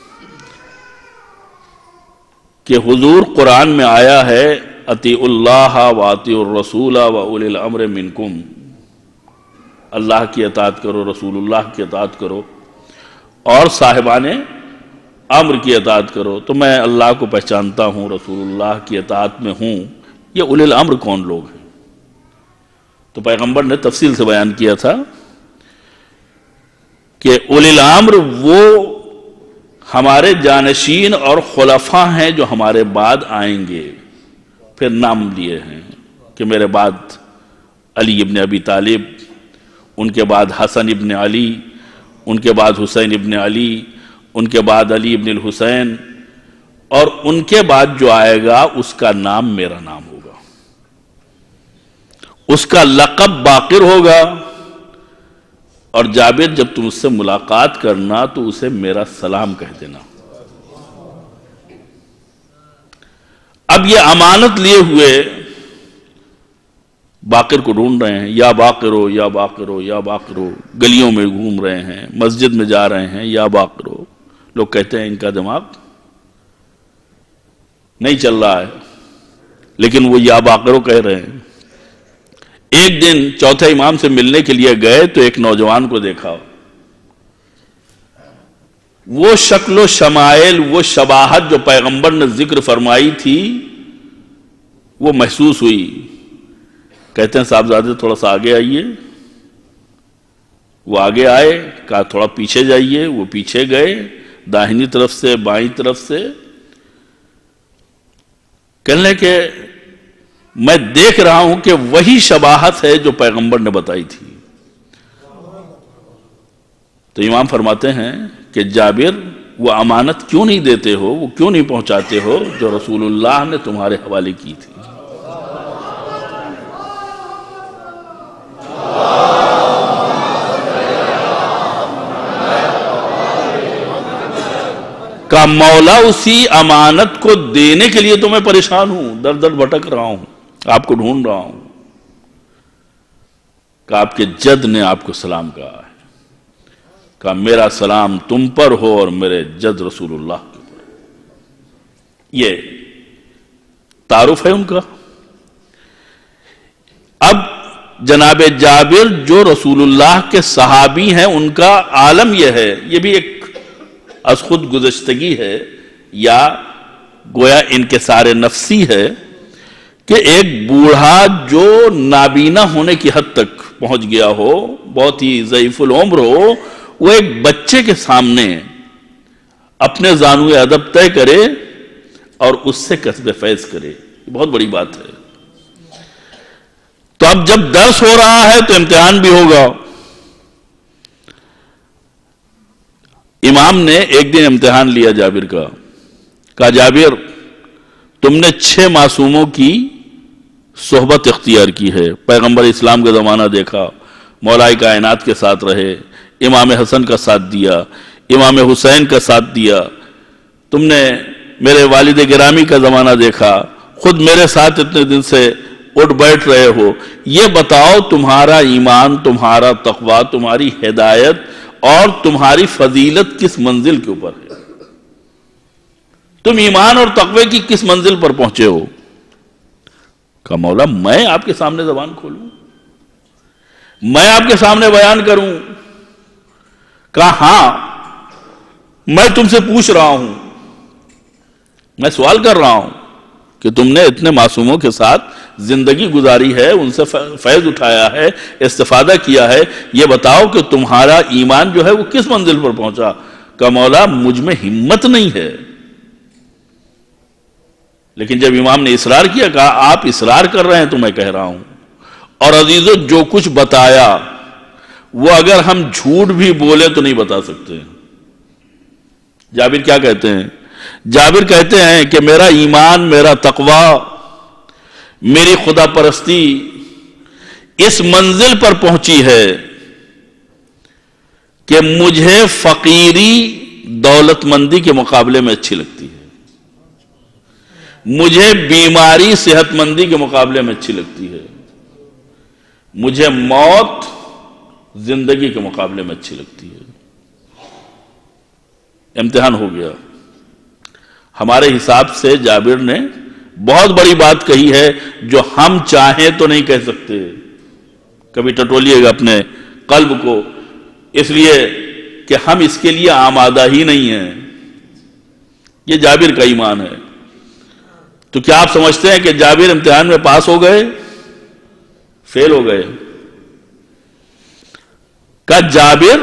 Speaker 1: کہ حضور قرآن میں آیا ہے اطیعوا اللہ واطیعوا الرسول واولی الامر منکم، اللہ کی اطاعت کرو، رسول اللہ کی اطاعت کرو اور صاحبان امر کی اطاعت کرو۔ تو میں اللہ کو پہچانتا ہوں، رسول اللہ کی اطاعت میں ہوں، یہ اولی الامر کون لوگ ہیں؟ تو پیغمبر نے تفصیل سے بیان کیا تھا کہ اولی الامر وہ ہمارے جانشین اور خلفاء ہیں جو ہمارے بعد آئیں گے۔ پھر نام لیے ہیں کہ میرے بعد علی ابن ابی طالب، ان کے بعد حسن ابن علی، ان کے بعد حسین ابن علی، ان کے بعد علی ابن الحسین، اور ان کے بعد جو آئے گا اس کا نام میرا نام ہوگا، اس کا لقب باقر ہوگا، اور جابر جب تم اس سے ملاقات کرنا تو اسے میرا سلام کہہ دینا۔ اب یہ امانت لیے ہوئے باقر کو ڈھونڈ رہے ہیں، یا باقرو یا باقرو یا باقرو، گلیوں میں گھوم رہے ہیں، مسجد میں جا رہے ہیں، یا باقرو۔ لوگ کہتے ہیں ان کا دماغ نہیں چل رہا ہے، لیکن وہ یا باقرو کہہ رہے ہیں۔ ایک دن چوتھے امام سے ملنے کے لیے گئے تو ایک نوجوان کو دیکھا، وہ شکل و شمائل، وہ شباہت جو پیغمبر نے ذکر فرمائی تھی وہ محسوس ہوئی۔ کہتے ہیں صاحبزادے تھوڑا سا آگے آئیے، وہ آگے آئے، کہا تھوڑا پیچھے جائیے، وہ پیچھے گئے، داہنی طرف سے بائیں طرف سے، کہنے کہ میں دیکھ رہا ہوں کہ وہی شباہت ہے جو پیغمبر نے بتائی تھی۔ تو امام فرماتے ہیں کہ جابر وہ امانت کیوں نہیں دیتے ہو، وہ کیوں نہیں پہنچاتے ہو جو رسول اللہ نے تمہارے حوالے کی تھی؟ کہ مولا اسی امانت کو دینے کے لیے تو میں پریشان ہوں، در در بھٹک رہا ہوں، آپ کو ڈھونڈ رہا ہوں۔ کہ آپ کے جد نے آپ کو سلام کہا ہے، کہ میرا سلام تم پر ہو اور میرے جد رسول اللہ کے پر۔ یہ تعارف ہے ان کا۔ اب جناب جابر جو رسول اللہ کے صحابی ہیں، ان کا عالم یہ ہے، یہ بھی ایک از خود گزشتگی ہے یا گویا انکسار نفسی ہے کہ ایک بوڑھا جو نابینا ہونے کی حد تک پہنچ گیا ہو، بہت ہی ضعیف العمر ہو، وہ ایک بچے کے سامنے اپنے زانوِ ادب طے کرے اور اس سے کسب فیض کرے، یہ بہت بڑی بات ہے۔ تو اب جب درس ہو رہا ہے تو امتحان بھی ہوگا۔ امام نے ایک دن امتحان لیا جابر کا، کہا جابر تم نے 6 معصوموں کی صحبت اختیار کی ہے، پیغمبر اسلام کا زمانہ دیکھا، مولا کائنات کے ساتھ رہے، امام حسن کا ساتھ دیا، امام حسین کا ساتھ دیا، تم نے میرے والد گرامی کا زمانہ دیکھا، خود میرے ساتھ اتنے دن سے اٹھ بیٹھ رہے ہو، یہ بتاؤ تمہارا ایمان، تمہارا تقوی، تمہاری ہدایت اور تمہاری فضیلت کس منزل کے اوپر ہے؟ تم ایمان اور تقوی کی کس منزل پر پہنچے ہو؟ کہا مولا میں آپ کے سامنے زبان کھولوں، میں آپ کے سامنے بیان کروں؟ کہا ہاں، میں تم سے پوچھ رہا ہوں، میں سوال کر رہا ہوں کہ تم نے اتنے معصوموں کے ساتھ زندگی گزاری ہے، ان سے فیض اٹھایا ہے، استفادہ کیا ہے، یہ بتاؤ کہ تمہارا ایمان جو ہے وہ کس منزل پر پہنچا؟ کہ مولا مجھ میں ہمت نہیں ہے۔ لیکن جب امام نے اصرار کیا، کہا آپ اصرار کر رہے ہیں تو میں کہہ رہا ہوں، اور عزیزو جو کچھ بتایا وہ اگر ہم جھوٹ بھی بولے تو نہیں بتا سکتے۔ جابر کیا کہتے ہیں؟ جابر کہتے ہیں کہ میرا ایمان، میرا تقوی، میری خدا پرستی اس منزل پر پہنچی ہے کہ مجھے فقیری دولت مندی کے مقابلے میں اچھی لگتی ہے، مجھے بیماری صحت مندی کے مقابلے میں اچھی لگتی ہے، مجھے موت زندگی کے مقابلے میں اچھی لگتی ہے۔ امتحان ہو گیا۔ ہمارے حساب سے جابر نے بہت بڑی بات کہی ہے جو ہم چاہیں تو نہیں کہہ سکتے۔ کبھی ٹٹولیے گا اپنے قلب کو، اس لیے کہ ہم اس کے لیے آمادہ ہی نہیں ہیں۔ یہ جابر کا ایمان ہے۔ تو کیا آپ سمجھتے ہیں کہ جابر امتحان میں پاس ہو گئے، فیل ہو گئے؟ کہ جابر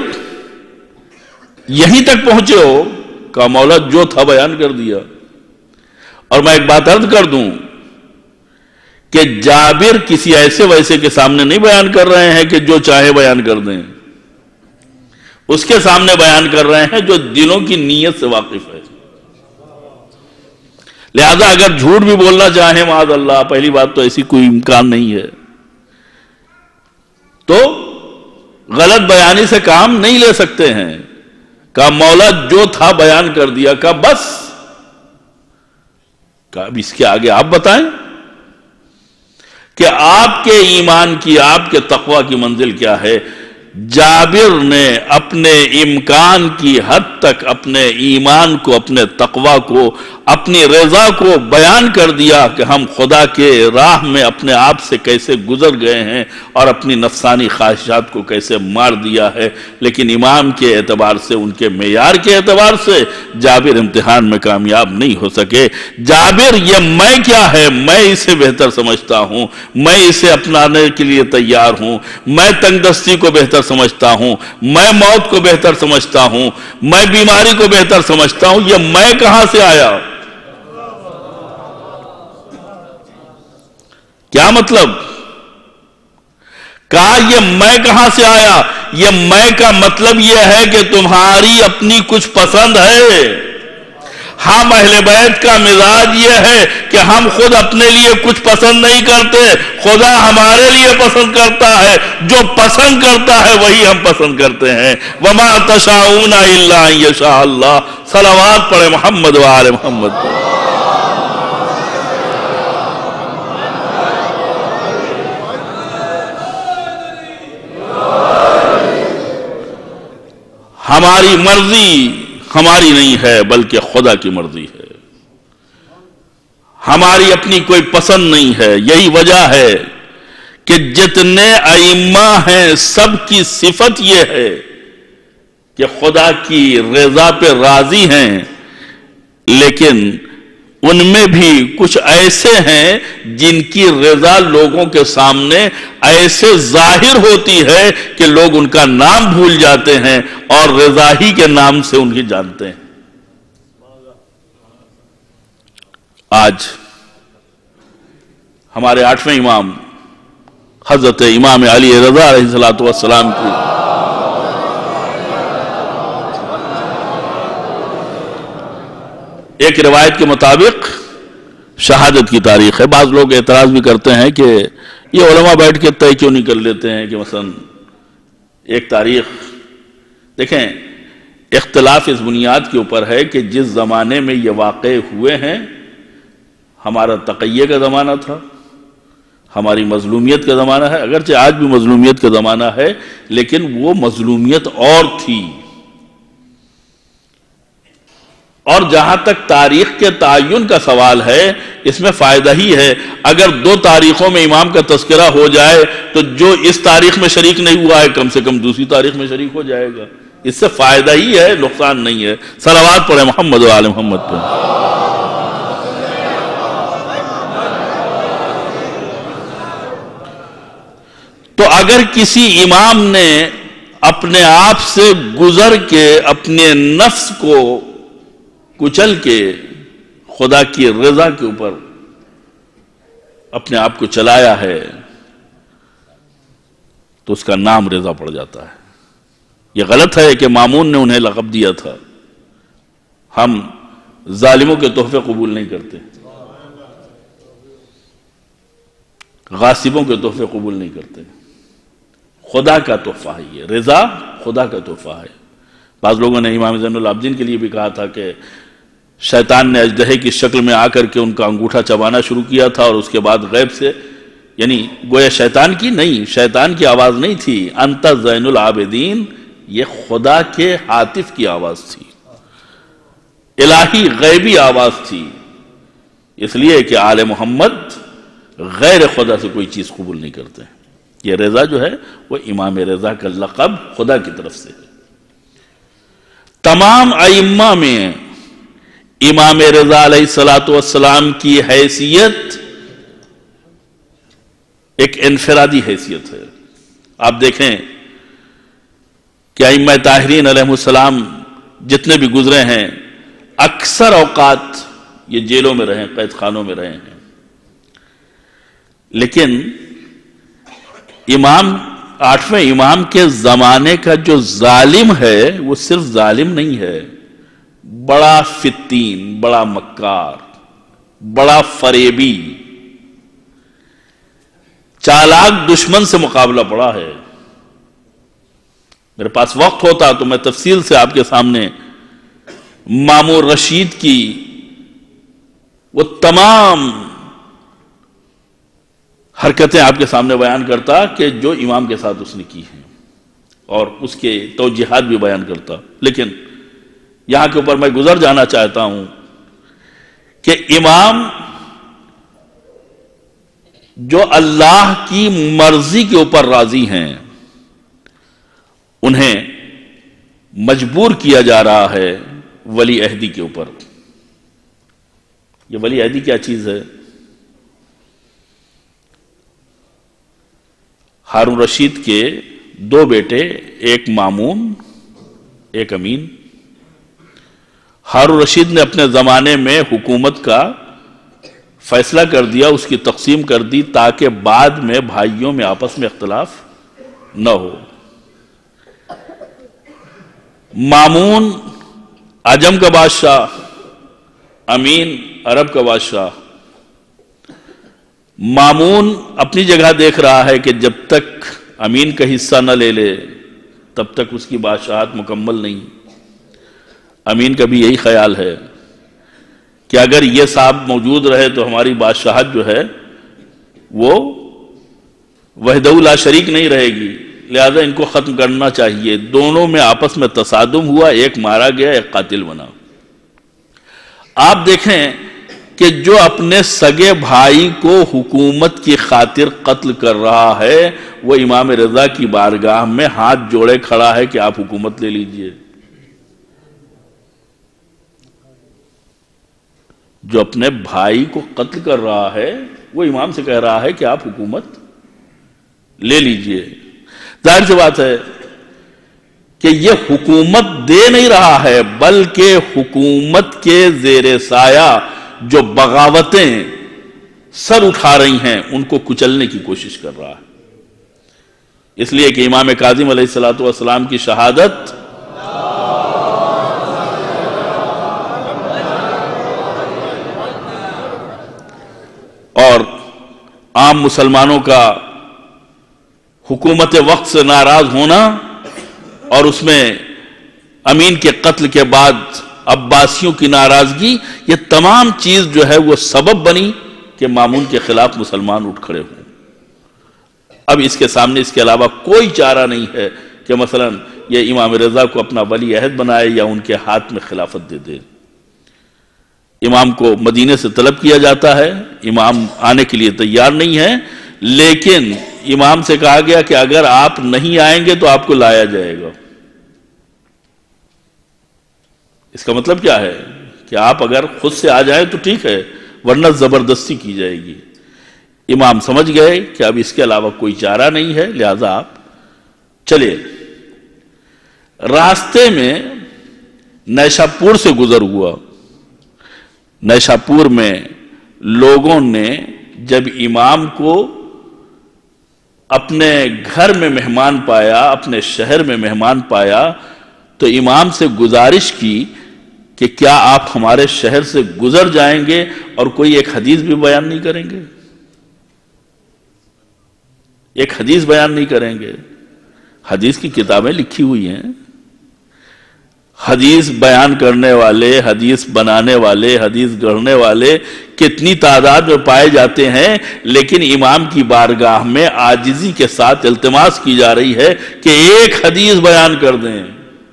Speaker 1: یہیں تک پہنچے ہو؟ کہ مولا جو تھا بیان کر دیا۔ اور میں ایک بات عرض کر دوں کہ جابر کسی ایسے ویسے کے سامنے نہیں بیان کر رہے ہیں کہ جو چاہے بیان کر دیں، اس کے سامنے بیان کر رہے ہیں جو دلوں کی نیت سے واقف ہے۔ لہذا اگر جھوٹ بھی بولنا چاہیں معاذ اللہ، پہلی بات تو ایسی کوئی امکان نہیں ہے، تو غلط بیانی سے کام نہیں لے سکتے ہیں۔ کہا مولا جو تھا بیان کر دیا۔ کہا بس؟ کہا اب اس کے آگے آپ بتائیں کہ آپ کے ایمان کی، آپ کے تقوی کی منزل کیا ہے؟ جابر نے اپنے امکان کی حد تک اپنے ایمان کو، اپنے تقوی کو، اپنی رضا کو بیان کر دیا کہ ہم خدا کے راہ میں اپنے آپ سے کیسے گزر گئے ہیں اور اپنی نفسانی خواہشات کو کیسے مار دیا ہے۔ لیکن امام کے اعتبار سے، ان کے معیار کے اعتبار سے جابر امتحان میں کامیاب نہیں ہو سکے۔ جابر یہ میں کیا ہے، میں اسے بہتر سمجھتا ہوں، میں اسے اپنانے کے لیے تیار ہوں، میں تنگ دستی کو بہتر سمجھتا ہوں، میں موت کو بہتر سمجھتا ہوں، میں بیماری کو بہتر سمجھتا ہوں۔ یہ میں کہاں سے آیا؟ کیا مطلب؟ کہا یہ میں کہاں سے آیا؟ یہ میں کا مطلب یہ ہے کہ تمہاری اپنی کچھ پسند ہے۔ ہم اہل بیت کا مزاج یہ ہے کہ ہم خود اپنے لیے کچھ پسند نہیں کرتے، خدا ہمارے لیے پسند کرتا ہے، جو پسند کرتا ہے وہی ہم پسند کرتے ہیں۔ وَمَا تَشَاءُونَ إِلَّا أَن يَشَاءَ اللَّهُ۔ صلوات پڑھے محمد و آل محمد۔ ہماری مرضی ہماری نہیں ہے بلکہ خدا کی مرضی ہے، ہماری اپنی کوئی پسند نہیں ہے۔ یہی وجہ ہے کہ جتنے ائمہ ہیں سب کی صفت یہ ہے کہ خدا کی رضا پہ راضی ہیں، لیکن ان میں بھی کچھ ایسے ہیں جن کی رضا لوگوں کے سامنے ایسے ظاہر ہوتی ہے کہ لوگ ان کا نام بھول جاتے ہیں اور رضا ہی کے نام سے انہیں جانتے ہیں۔ آج ہمارے 8ویں امام حضرت امام علی رضا علیہ السلام کی ایک روایت کے مطابق شہادت کی تاریخ ہے۔ بعض لوگ اعتراض بھی کرتے ہیں کہ یہ علماء بیٹھ کے طے کیوں نہیں کر لیتے ہیں کہ مثلا ایک تاریخ۔ دیکھیں، اختلاف اس بنیاد کے اوپر ہے کہ جس زمانے میں یہ واقع ہوئے ہیں، ہمارا تقیہ کا زمانہ تھا، ہماری مظلومیت کا زمانہ ہے۔ اگرچہ آج بھی مظلومیت کا زمانہ ہے، لیکن وہ مظلومیت اور تھی۔ اور جہاں تک تاریخ کے تعین کا سوال ہے، اس میں فائدہ ہی ہے اگر 2 تاریخوں میں امام کا تذکرہ ہو جائے تو جو اس تاریخ میں شریک نہیں ہوا ہے کم سے کم دوسری تاریخ میں شریک ہو جائے گا. اس سے فائدہ ہی ہے، نقصان نہیں ہے. صلوات پڑھیں محمد و آل محمد پہ. تو اگر کسی امام نے اپنے آپ سے گزر کے اپنے نفس کو کچل کے خدا کی رضا کے اوپر اپنے آپ کو چلایا ہے تو اس کا نام رضا پڑ جاتا ہے. یہ غلط ہے کہ مامون نے انہیں لقب دیا تھا. ہم ظالموں کے تحفے قبول نہیں کرتے، غاصبوں کے تحفے قبول نہیں کرتے. خدا کا تحفہ ہے یہ رضا، خدا کا تحفہ ہے. بعض لوگوں نے امام زین العابدین کے لیے بھی کہا تھا کہ شیطان نے اژدہے کی شکل میں آ کر کے ان کا انگوٹھا چبانا شروع کیا تھا اور اس کے بعد غیب سے، یعنی گویا شیطان کی نہیں، شیطان کی آواز نہیں تھی، انت زین العابدین، یہ خدا کے ہاتف کی آواز تھی، الہی غیبی آواز تھی. اس لیے کہ آل محمد غیر خدا سے کوئی چیز قبول نہیں کرتے. یہ رضا جو ہے وہ امام رضا کا لقب خدا کی طرف سے ہے. تمام ائمہ میں امام رضا علیہ السلام کی حیثیت ایک انفرادی حیثیت ہے. آپ دیکھیں کہ ائمہ طاہرین علیہ السلام جتنے بھی گزرے ہیں اکثر اوقات یہ جیلوں میں رہے، قید خانوں میں رہے ہیں، لیکن امام 8ویں امام کے زمانے کا جو ظالم ہے وہ صرف ظالم نہیں ہے، بڑا فتین، بڑا مکار، بڑا فریبی، چالاک دشمن سے مقابلہ پڑا ہے. میرے پاس وقت ہوتا تو میں تفصیل سے آپ کے سامنے مامون رشید کی وہ تمام حرکتیں آپ کے سامنے بیان کرتا کہ جو امام کے ساتھ اس نے کی ہیں اور اس کے توجیحات بھی بیان کرتا. لیکن یہاں کے اوپر میں گزر جانا چاہتا ہوں کہ امام جو اللہ کی مرضی کے اوپر راضی ہیں انہیں مجبور کیا جا رہا ہے ولی عہدی کے اوپر. یہ ولی عہدی کیا چیز ہے؟ ہارون رشید کے 2 بیٹے، ایک مامون ایک امین. ہارون رشید نے اپنے زمانے میں حکومت کا فیصلہ کر دیا، اس کی تقسیم کر دی تاکہ بعد میں بھائیوں میں آپس میں اختلاف نہ ہو. مامون عجم کا بادشاہ، امین عرب کا بادشاہ. مامون اپنی جگہ دیکھ رہا ہے کہ جب تک امین کا حصہ نہ لے لے تب تک اس کی بادشاہت مکمل نہیں. امین کا بھی یہی خیال ہے کہ اگر یہ صاحب موجود رہے تو ہماری بادشاہت جو ہے وہ وحدہ لا شریک نہیں رہے گی، لہذا ان کو ختم کرنا چاہیے. دونوں میں آپس میں تصادم ہوا، ایک مارا گیا، ایک قاتل بنا. آپ دیکھیں کہ جو اپنے سگے بھائی کو حکومت کی خاطر قتل کر رہا ہے وہ امام رضا کی بارگاہ میں ہاتھ جوڑے کھڑا ہے کہ آپ حکومت لے لیجئے. جو اپنے بھائی کو قتل کر رہا ہے وہ امام سے کہہ رہا ہے کہ آپ حکومت لے لیجئے. ظاہر سی بات ہے کہ یہ حکومت دے نہیں رہا ہے بلکہ حکومت کے زیر سایہ جو بغاوتیں سر اٹھا رہی ہیں ان کو کچلنے کی کوشش کر رہا ہے. اس لیے کہ امام کاظم علیہ السلام کی شہادت اور عام مسلمانوں کا حکومت وقت سے ناراض ہونا اور اس میں امین کے قتل کے بعد عباسیوں کی ناراضگی، یہ تمام چیز جو ہے وہ سبب بنی کہ مامون کے خلاف مسلمان اٹھ کھڑے ہوں. اب اس کے سامنے اس کے علاوہ کوئی چارہ نہیں ہے کہ مثلا یہ امام رضا کو اپنا ولی عہد بنائے یا ان کے ہاتھ میں خلافت دے دے. امام کو مدینے سے طلب کیا جاتا ہے، امام آنے کے لیے تیار نہیں ہے، لیکن امام سے کہا گیا کہ اگر آپ نہیں آئیں گے تو آپ کو لایا جائے گا۔ اس کا مطلب کیا ہے کہ آپ اگر خود سے آ جائیں تو ٹھیک ہے، ورنہ زبردستی کی جائے گی۔ امام سمجھ گئے کہ اب اس کے علاوہ کوئی چارہ نہیں ہے، لہذا آپ چلے۔ راستے میں نیشاپور سے گزر ہوا۔ نیشاپور میں لوگوں نے جب امام کو اپنے گھر میں مہمان پایا، اپنے شہر میں مہمان پایا، تو امام سے گزارش کی کہ کیا آپ ہمارے شہر سے گزر جائیں گے اور کوئی ایک حدیث بھی بیان نہیں کریں گے؟ ایک حدیث بیان نہیں کریں گے؟ حدیث کی کتابیں لکھی ہوئی ہیں، حدیث بیان کرنے والے، حدیث بنانے والے، حدیث گڑھنے والے کتنی تعداد میں پائے جاتے ہیں، لیکن امام کی بارگاہ میں عاجزی کے ساتھ التماس کی جا رہی ہے کہ ایک حدیث بیان کر دیں۔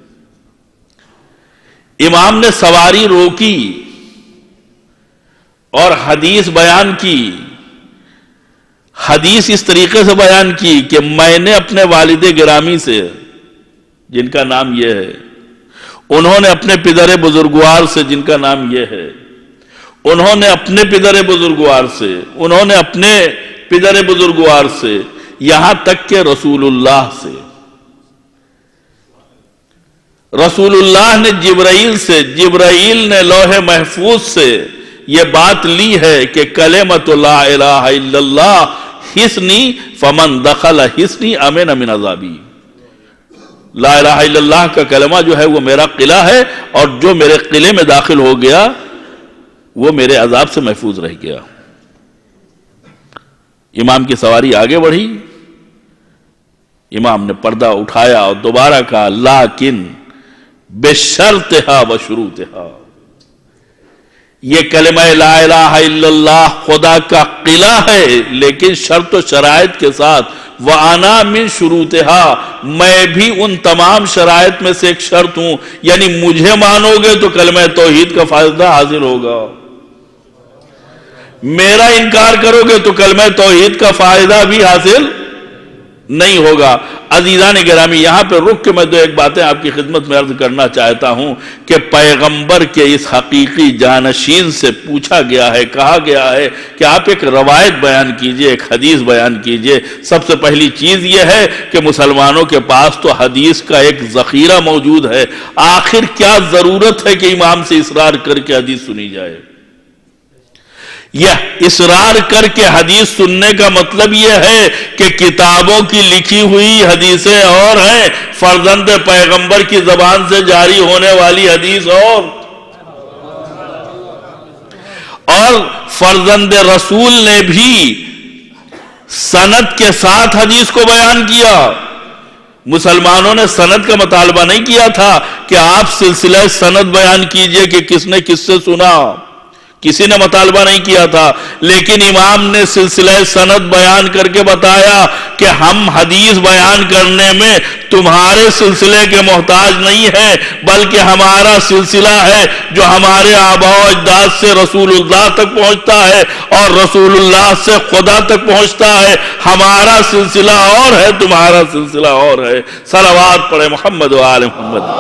Speaker 1: امام نے سواری روکی اور حدیث بیان کی۔ حدیث اس طریقے سے بیان کی کہ میں نے اپنے والد گرامی سے، جن کا نام یہ ہے، انہوں نے اپنے پدر بزرگوار سے، جن کا نام یہ ہے، انہوں نے اپنے پدر بزرگوار سے، انہوں نے اپنے پدر بزرگوار سے، یہاں تک کہ رسول اللہ سے۔ رسول اللہ نے جبرائیل سے، جبرائیل نے لوح محفوظ سے یہ بات لی ہے کہ کلمۃ لا الہ الا اللہ حصنی فمن دخل حصنی امن من عذابی۔ لا الہ الا اللہ کا کلمہ جو ہے وہ میرا قلعہ ہے، اور جو میرے قلعے میں داخل ہو گیا وہ میرے عذاب سے محفوظ رہ گیا۔ امام کی سواری آگے بڑھی، امام نے پردہ اٹھایا اور دوبارہ کہا لیکن بشرطہا و شروطہا، یہ کلمہ لا الہ الا اللہ خدا کا قلعہ ہے، لیکن شرط و شرائط کے ساتھ۔ وَأَنَا مِن شُرُوطِهَا، میں بھی ان تمام شرائط میں سے ایک شرط ہوں، یعنی مجھے مانو گے تو کلمہ توحید کا فائدہ حاصل ہوگا، میرا انکار کرو گے تو کلمہ توحید کا فائدہ بھی حاصل نہیں ہوگا۔ عزیزان گرامی، یہاں پہ رک کے میں دو ایک باتیں آپ کی خدمت میں عرض کرنا چاہتا ہوں کہ پیغمبر کے اس حقیقی جانشین سے پوچھا گیا ہے، کہا گیا ہے کہ آپ ایک روایت بیان کیجئے، ایک حدیث بیان کیجئے۔ سب سے پہلی چیز یہ ہے کہ مسلمانوں کے پاس تو حدیث کا ایک ذخیرہ موجود ہے، آخر کیا ضرورت ہے کہ امام سے اصرار کر کے حدیث سنی جائے؟ یہ اصرار کر کے حدیث سننے کا مطلب یہ ہے کہ کتابوں کی لکھی ہوئی حدیثیں اور ہیں، فرزند پیغمبر کی زبان سے جاری ہونے والی حدیث اور فرزند رسول نے بھی سند کے ساتھ حدیث کو بیان کیا۔ مسلمانوں نے سند کا مطالبہ نہیں کیا تھا کہ آپ سلسلہ سند بیان کیجئے کہ کس نے کس سے سنا، کسی نے مطالبہ نہیں کیا تھا، لیکن امام نے سلسلہ سند بیان کر کے بتایا کہ ہم حدیث بیان کرنے میں تمہارے سلسلے کے محتاج نہیں ہے، بلکہ ہمارا سلسلہ ہے جو ہمارے آباء و اجداد سے رسول اللہ تک پہنچتا ہے اور رسول اللہ سے خدا تک پہنچتا ہے۔ ہمارا سلسلہ اور ہے، تمہارا سلسلہ اور ہے۔ صلوات پڑھے محمد و آل محمد۔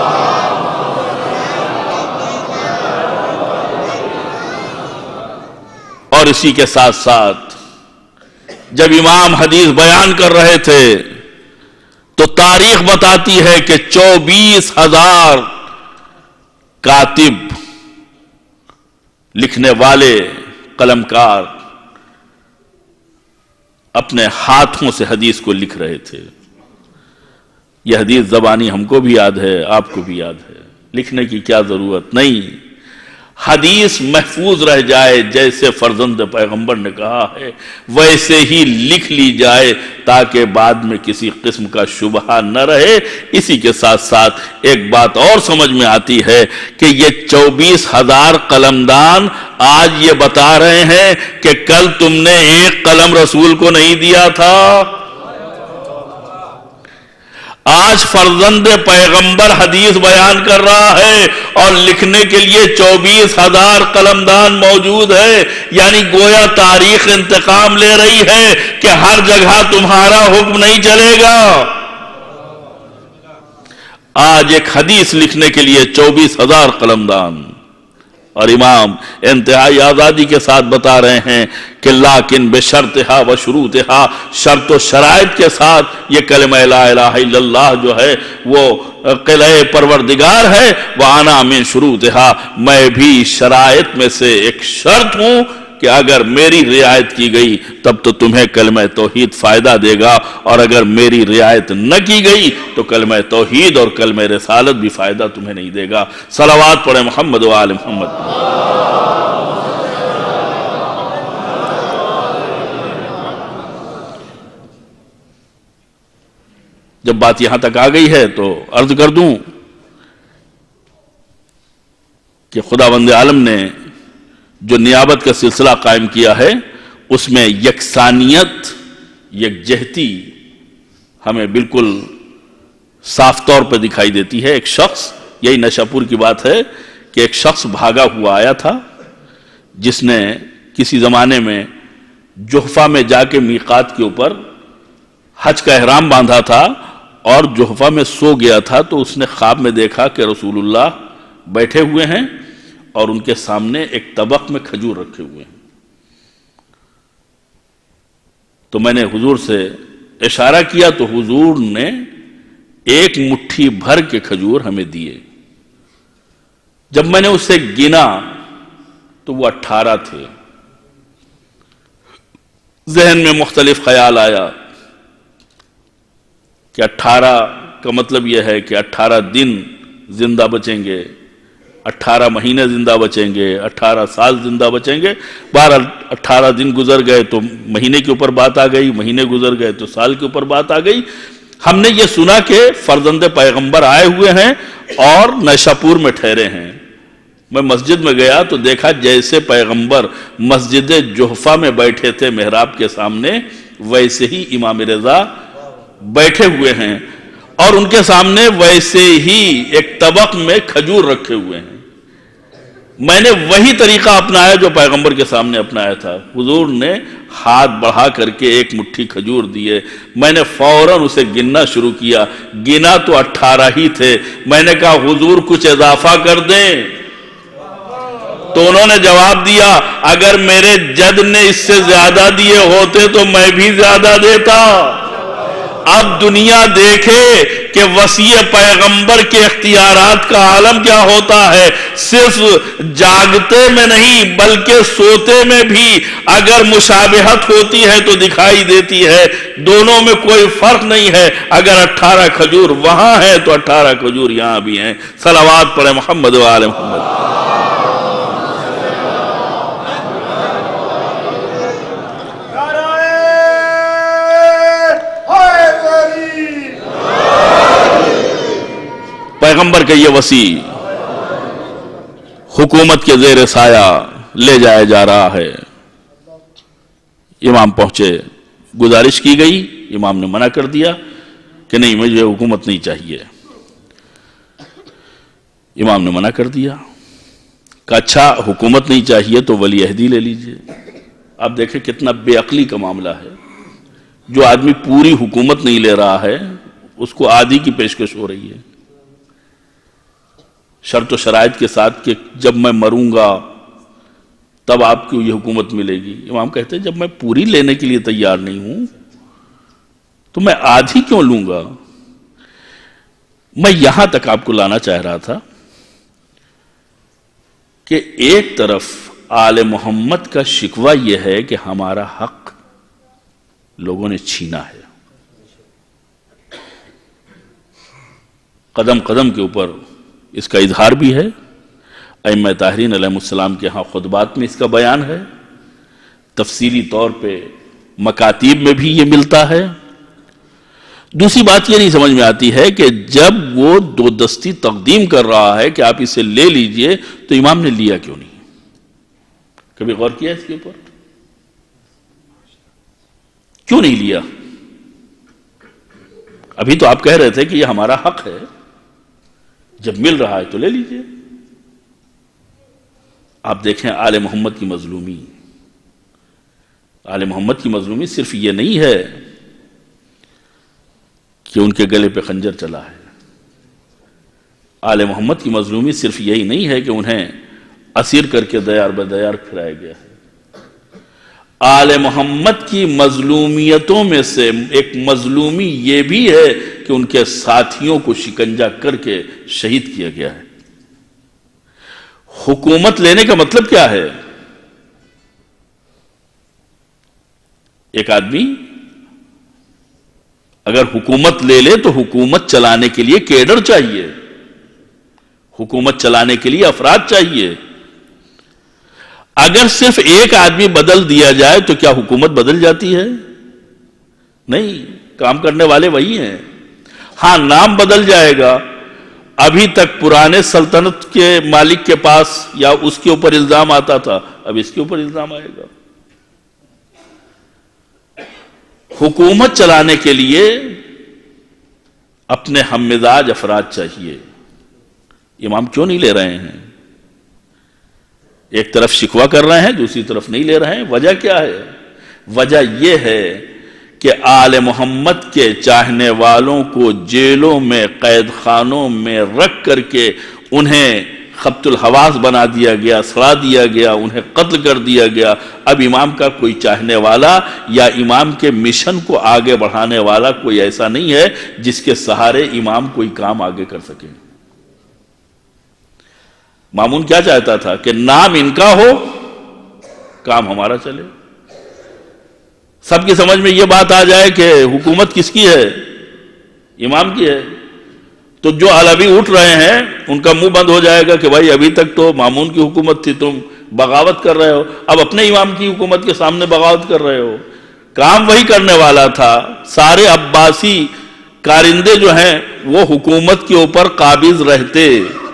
Speaker 1: اور اسی کے ساتھ ساتھ جب امام حدیث بیان کر رہے تھے تو تاریخ بتاتی ہے کہ 24,000 کاتب، لکھنے والے، قلمکار اپنے ہاتھوں سے حدیث کو لکھ رہے تھے۔ یہ حدیث زبانی ہم کو بھی یاد ہے، آپ کو بھی یاد ہے، لکھنے کی کیا ضرورت نہیں۔ حدیث محفوظ رہ جائے، جیسے فرزند پیغمبر نے کہا ہے ویسے ہی لکھ لی جائے تاکہ بعد میں کسی قسم کا شبہہ نہ رہے۔ اسی کے ساتھ ساتھ ایک بات اور سمجھ میں آتی ہے کہ یہ 24,000 قلمدان آج یہ بتا رہے ہیں کہ کل تم نے ایک قلم رسول کو نہیں دیا تھا۔ آج فرزند پیغمبر حدیث بیان کر رہا ہے اور لکھنے کے لیے 24,000 قلمدان موجود ہے. یعنی گویا تاریخ انتقام لے رہی ہے کہ ہر جگہ تمہارا حکم نہیں چلے گا. آج ایک حدیث لکھنے کے لیے 24,000 قلمدان، اور امام انتہائی آزادی کے ساتھ بتا رہے ہیں کہ لیکن بشرطہا و شروطہا، شرط و شرائط کے ساتھ یہ کلمہ لا الہ الا اللہ جو ہے وہ قلعہ پروردگار ہے. وَأَنَا مِن شُرُوطِهَا، میں بھی شرائط میں سے ایک شرط ہوں کہ اگر میری رعایت کی گئی تب تو تمہیں کلمہ توحید فائدہ دے گا، اور اگر میری رعایت نہ کی گئی تو کلمہ توحید اور کلمہ رسالت بھی فائدہ تمہیں نہیں دے گا. صلوات پڑھیں محمد و آل محمد. جب بات یہاں تک آ گئی ہے تو عرض کر دوں کہ خداوند عالم نے جو نیابت کا سلسلہ قائم کیا ہے اس میں یکسانیت، یکجہتی ہمیں بالکل صاف طور پر دکھائی دیتی ہے. ایک شخص، یہی نشہ پور کی بات ہے کہ ایک شخص بھاگا ہوا آیا تھا جس نے کسی زمانے میں جحفہ میں جا کے میقات کے اوپر حج کا احرام باندھا تھا اور جحفہ میں سو گیا تھا. تو اس نے خواب میں دیکھا کہ رسول اللہ بیٹھے ہوئے ہیں اور ان کے سامنے ایک طبق میں کھجور رکھے ہوئے ہیں. تو میں نے حضور سے اشارہ کیا تو حضور نے ایک مٹھی بھر کے کھجور ہمیں دیے. جب میں نے اسے گنا تو وہ 18 تھے. ذہن میں مختلف خیال آیا کہ 18 کا مطلب یہ ہے کہ 18 دن زندہ بچیں گے، 18 مہینے زندہ بچیں گے، 18 سال زندہ بچیں گے. بہرحال 18 دن گزر گئے تو مہینے کے اوپر بات آ گئی، مہینے گزر گئے تو سال کے اوپر بات آ گئی. ہم نے یہ سنا کہ فرزند پیغمبر آئے ہوئے ہیں اور نیشہ پور میں ٹھہرے ہیں. میں مسجد میں گیا تو دیکھا جیسے پیغمبر مسجد جحفہ میں بیٹھے تھے محراب کے سامنے، ویسے ہی امام رضا بیٹھے ہوئے ہیں اور ان کے سامنے ویسے ہی ایک طبق میں کھجور رکھے ہوئے ہیں. میں نے وہی طریقہ اپنایا جو پیغمبر کے سامنے اپنایا تھا. حضور نے ہاتھ بڑھا کر کے ایک مٹھی کھجور دیے. میں نے فوراً اسے گننا شروع کیا. گنا تو 18 ہی تھے. میں نے کہا حضور کچھ اضافہ کر دیں. تو انہوں نے جواب دیا اگر میرے جد نے اس سے زیادہ دیے ہوتے تو میں بھی زیادہ دیتا. اب دنیا دیکھے کہ وصی پیغمبر کے اختیارات کا عالم کیا ہوتا ہے. صرف جاگتے میں نہیں بلکہ سوتے میں بھی اگر مشابہت ہوتی ہے تو دکھائی دیتی ہے. دونوں میں کوئی فرق نہیں ہے. اگر 18 کھجور وہاں ہے تو 18 کھجور یہاں بھی ہیں. صلوات پڑھیں محمد و آل محمد. پیغمبر کا یہ وصی حکومت کے زیر سایہ لے جایا جا رہا ہے. امام پہنچے، گزارش کی گئی، امام نے منع کر دیا کہ نہیں مجھے حکومت نہیں چاہیے. امام نے منع کر دیا کہ اچھا حکومت نہیں چاہیے تو ولی عہدی لے لیجئے. آپ دیکھیں کتنا بے عقلی کا معاملہ ہے. جو آدمی پوری حکومت نہیں لے رہا ہے اس کو آدھی کی پیشکش ہو رہی ہے، شرط و شرائط کے ساتھ کہ جب میں مروں گا تب آپ کو یہ حکومت ملے گی. امام کہتے ہیں جب میں پوری لینے کے لیے تیار نہیں ہوں تو میں آدھی کیوں لوں گا. میں یہاں تک آپ کو لانا چاہ رہا تھا کہ ایک طرف آل محمد کا شکوہ یہ ہے کہ ہمارا حق لوگوں نے چھینا ہے. قدم قدم کے اوپر اس کا اظہار بھی ہے. ائمہ طاہرین علیہ السلام کے ہاں خطبات میں اس کا بیان ہے. تفصیلی طور پہ مکاتیب میں بھی یہ ملتا ہے. دوسری بات یہ نہیں سمجھ میں آتی ہے کہ جب وہ دو دستی تقدیم کر رہا ہے کہ آپ اسے لے لیجئے تو امام نے لیا کیوں نہیں؟ کبھی غور کیا اس کے اوپر؟ کیوں نہیں لیا؟ ابھی تو آپ کہہ رہے تھے کہ یہ ہمارا حق ہے، جب مل رہا ہے تو لے لیجئے. آپ دیکھیں آل محمد کی مظلومی، آل محمد کی مظلومی صرف یہ نہیں ہے کہ ان کے گلے پہ خنجر چلا ہے، آل محمد کی مظلومی صرف یہی نہیں ہے کہ انہیں اسیر کر کے دیار بدیار پھرایا گیا ہے، آل محمد کی مظلومیتوں میں سے ایک مظلومی یہ بھی ہے کہ ان کے ساتھیوں کو شکنجہ کر کے شہید کیا گیا ہے۔ حکومت لینے کا مطلب کیا ہے؟ ایک آدمی اگر حکومت لے لے تو حکومت چلانے کے لیے کیڈر چاہیے، حکومت چلانے کے لیے افراد چاہیے۔ اگر صرف ایک آدمی بدل دیا جائے تو کیا حکومت بدل جاتی ہے؟ نہیں، کام کرنے والے وہی ہیں۔ ہاں، نام بدل جائے گا، ابھی تک پرانے سلطنت کے مالک کے پاس یا اس کے اوپر الزام آتا تھا، اب اس کے اوپر الزام آئے گا۔ حکومت چلانے کے لیے اپنے ہم مزاج افراد چاہیے۔ امام کیوں نہیں لے رہے ہیں؟ ایک طرف شکوہ کر رہے ہیں، دوسری طرف نہیں لے رہے ہیں، وجہ کیا ہے؟ وجہ یہ ہے کہ آل محمد کے چاہنے والوں کو جیلوں میں، قید خانوں میں رکھ کر کے انہیں خبط الحواس بنا دیا گیا، سڑا دیا گیا، انہیں قتل کر دیا گیا۔ اب امام کا کوئی چاہنے والا یا امام کے مشن کو آگے بڑھانے والا کوئی ایسا نہیں ہے جس کے سہارے امام کوئی کام آگے کر سکے۔ مامون کیا چاہتا تھا کہ نام ان کا ہو، کام ہمارا چلے، سب کی سمجھ میں یہ بات آ جائے کہ حکومت کس کی ہے؟ امام کی ہے۔ تو جو علوی اٹھ رہے ہیں ان کا منہ بند ہو جائے گا کہ بھائی ابھی تک تو مامون کی حکومت تھی، تم بغاوت کر رہے ہو، اب اپنے امام کی حکومت کے سامنے بغاوت کر رہے ہو۔ کام وہی کرنے والا تھا، سارے عباسی کارندے جو ہیں وہ حکومت کے اوپر قابض رہتے۔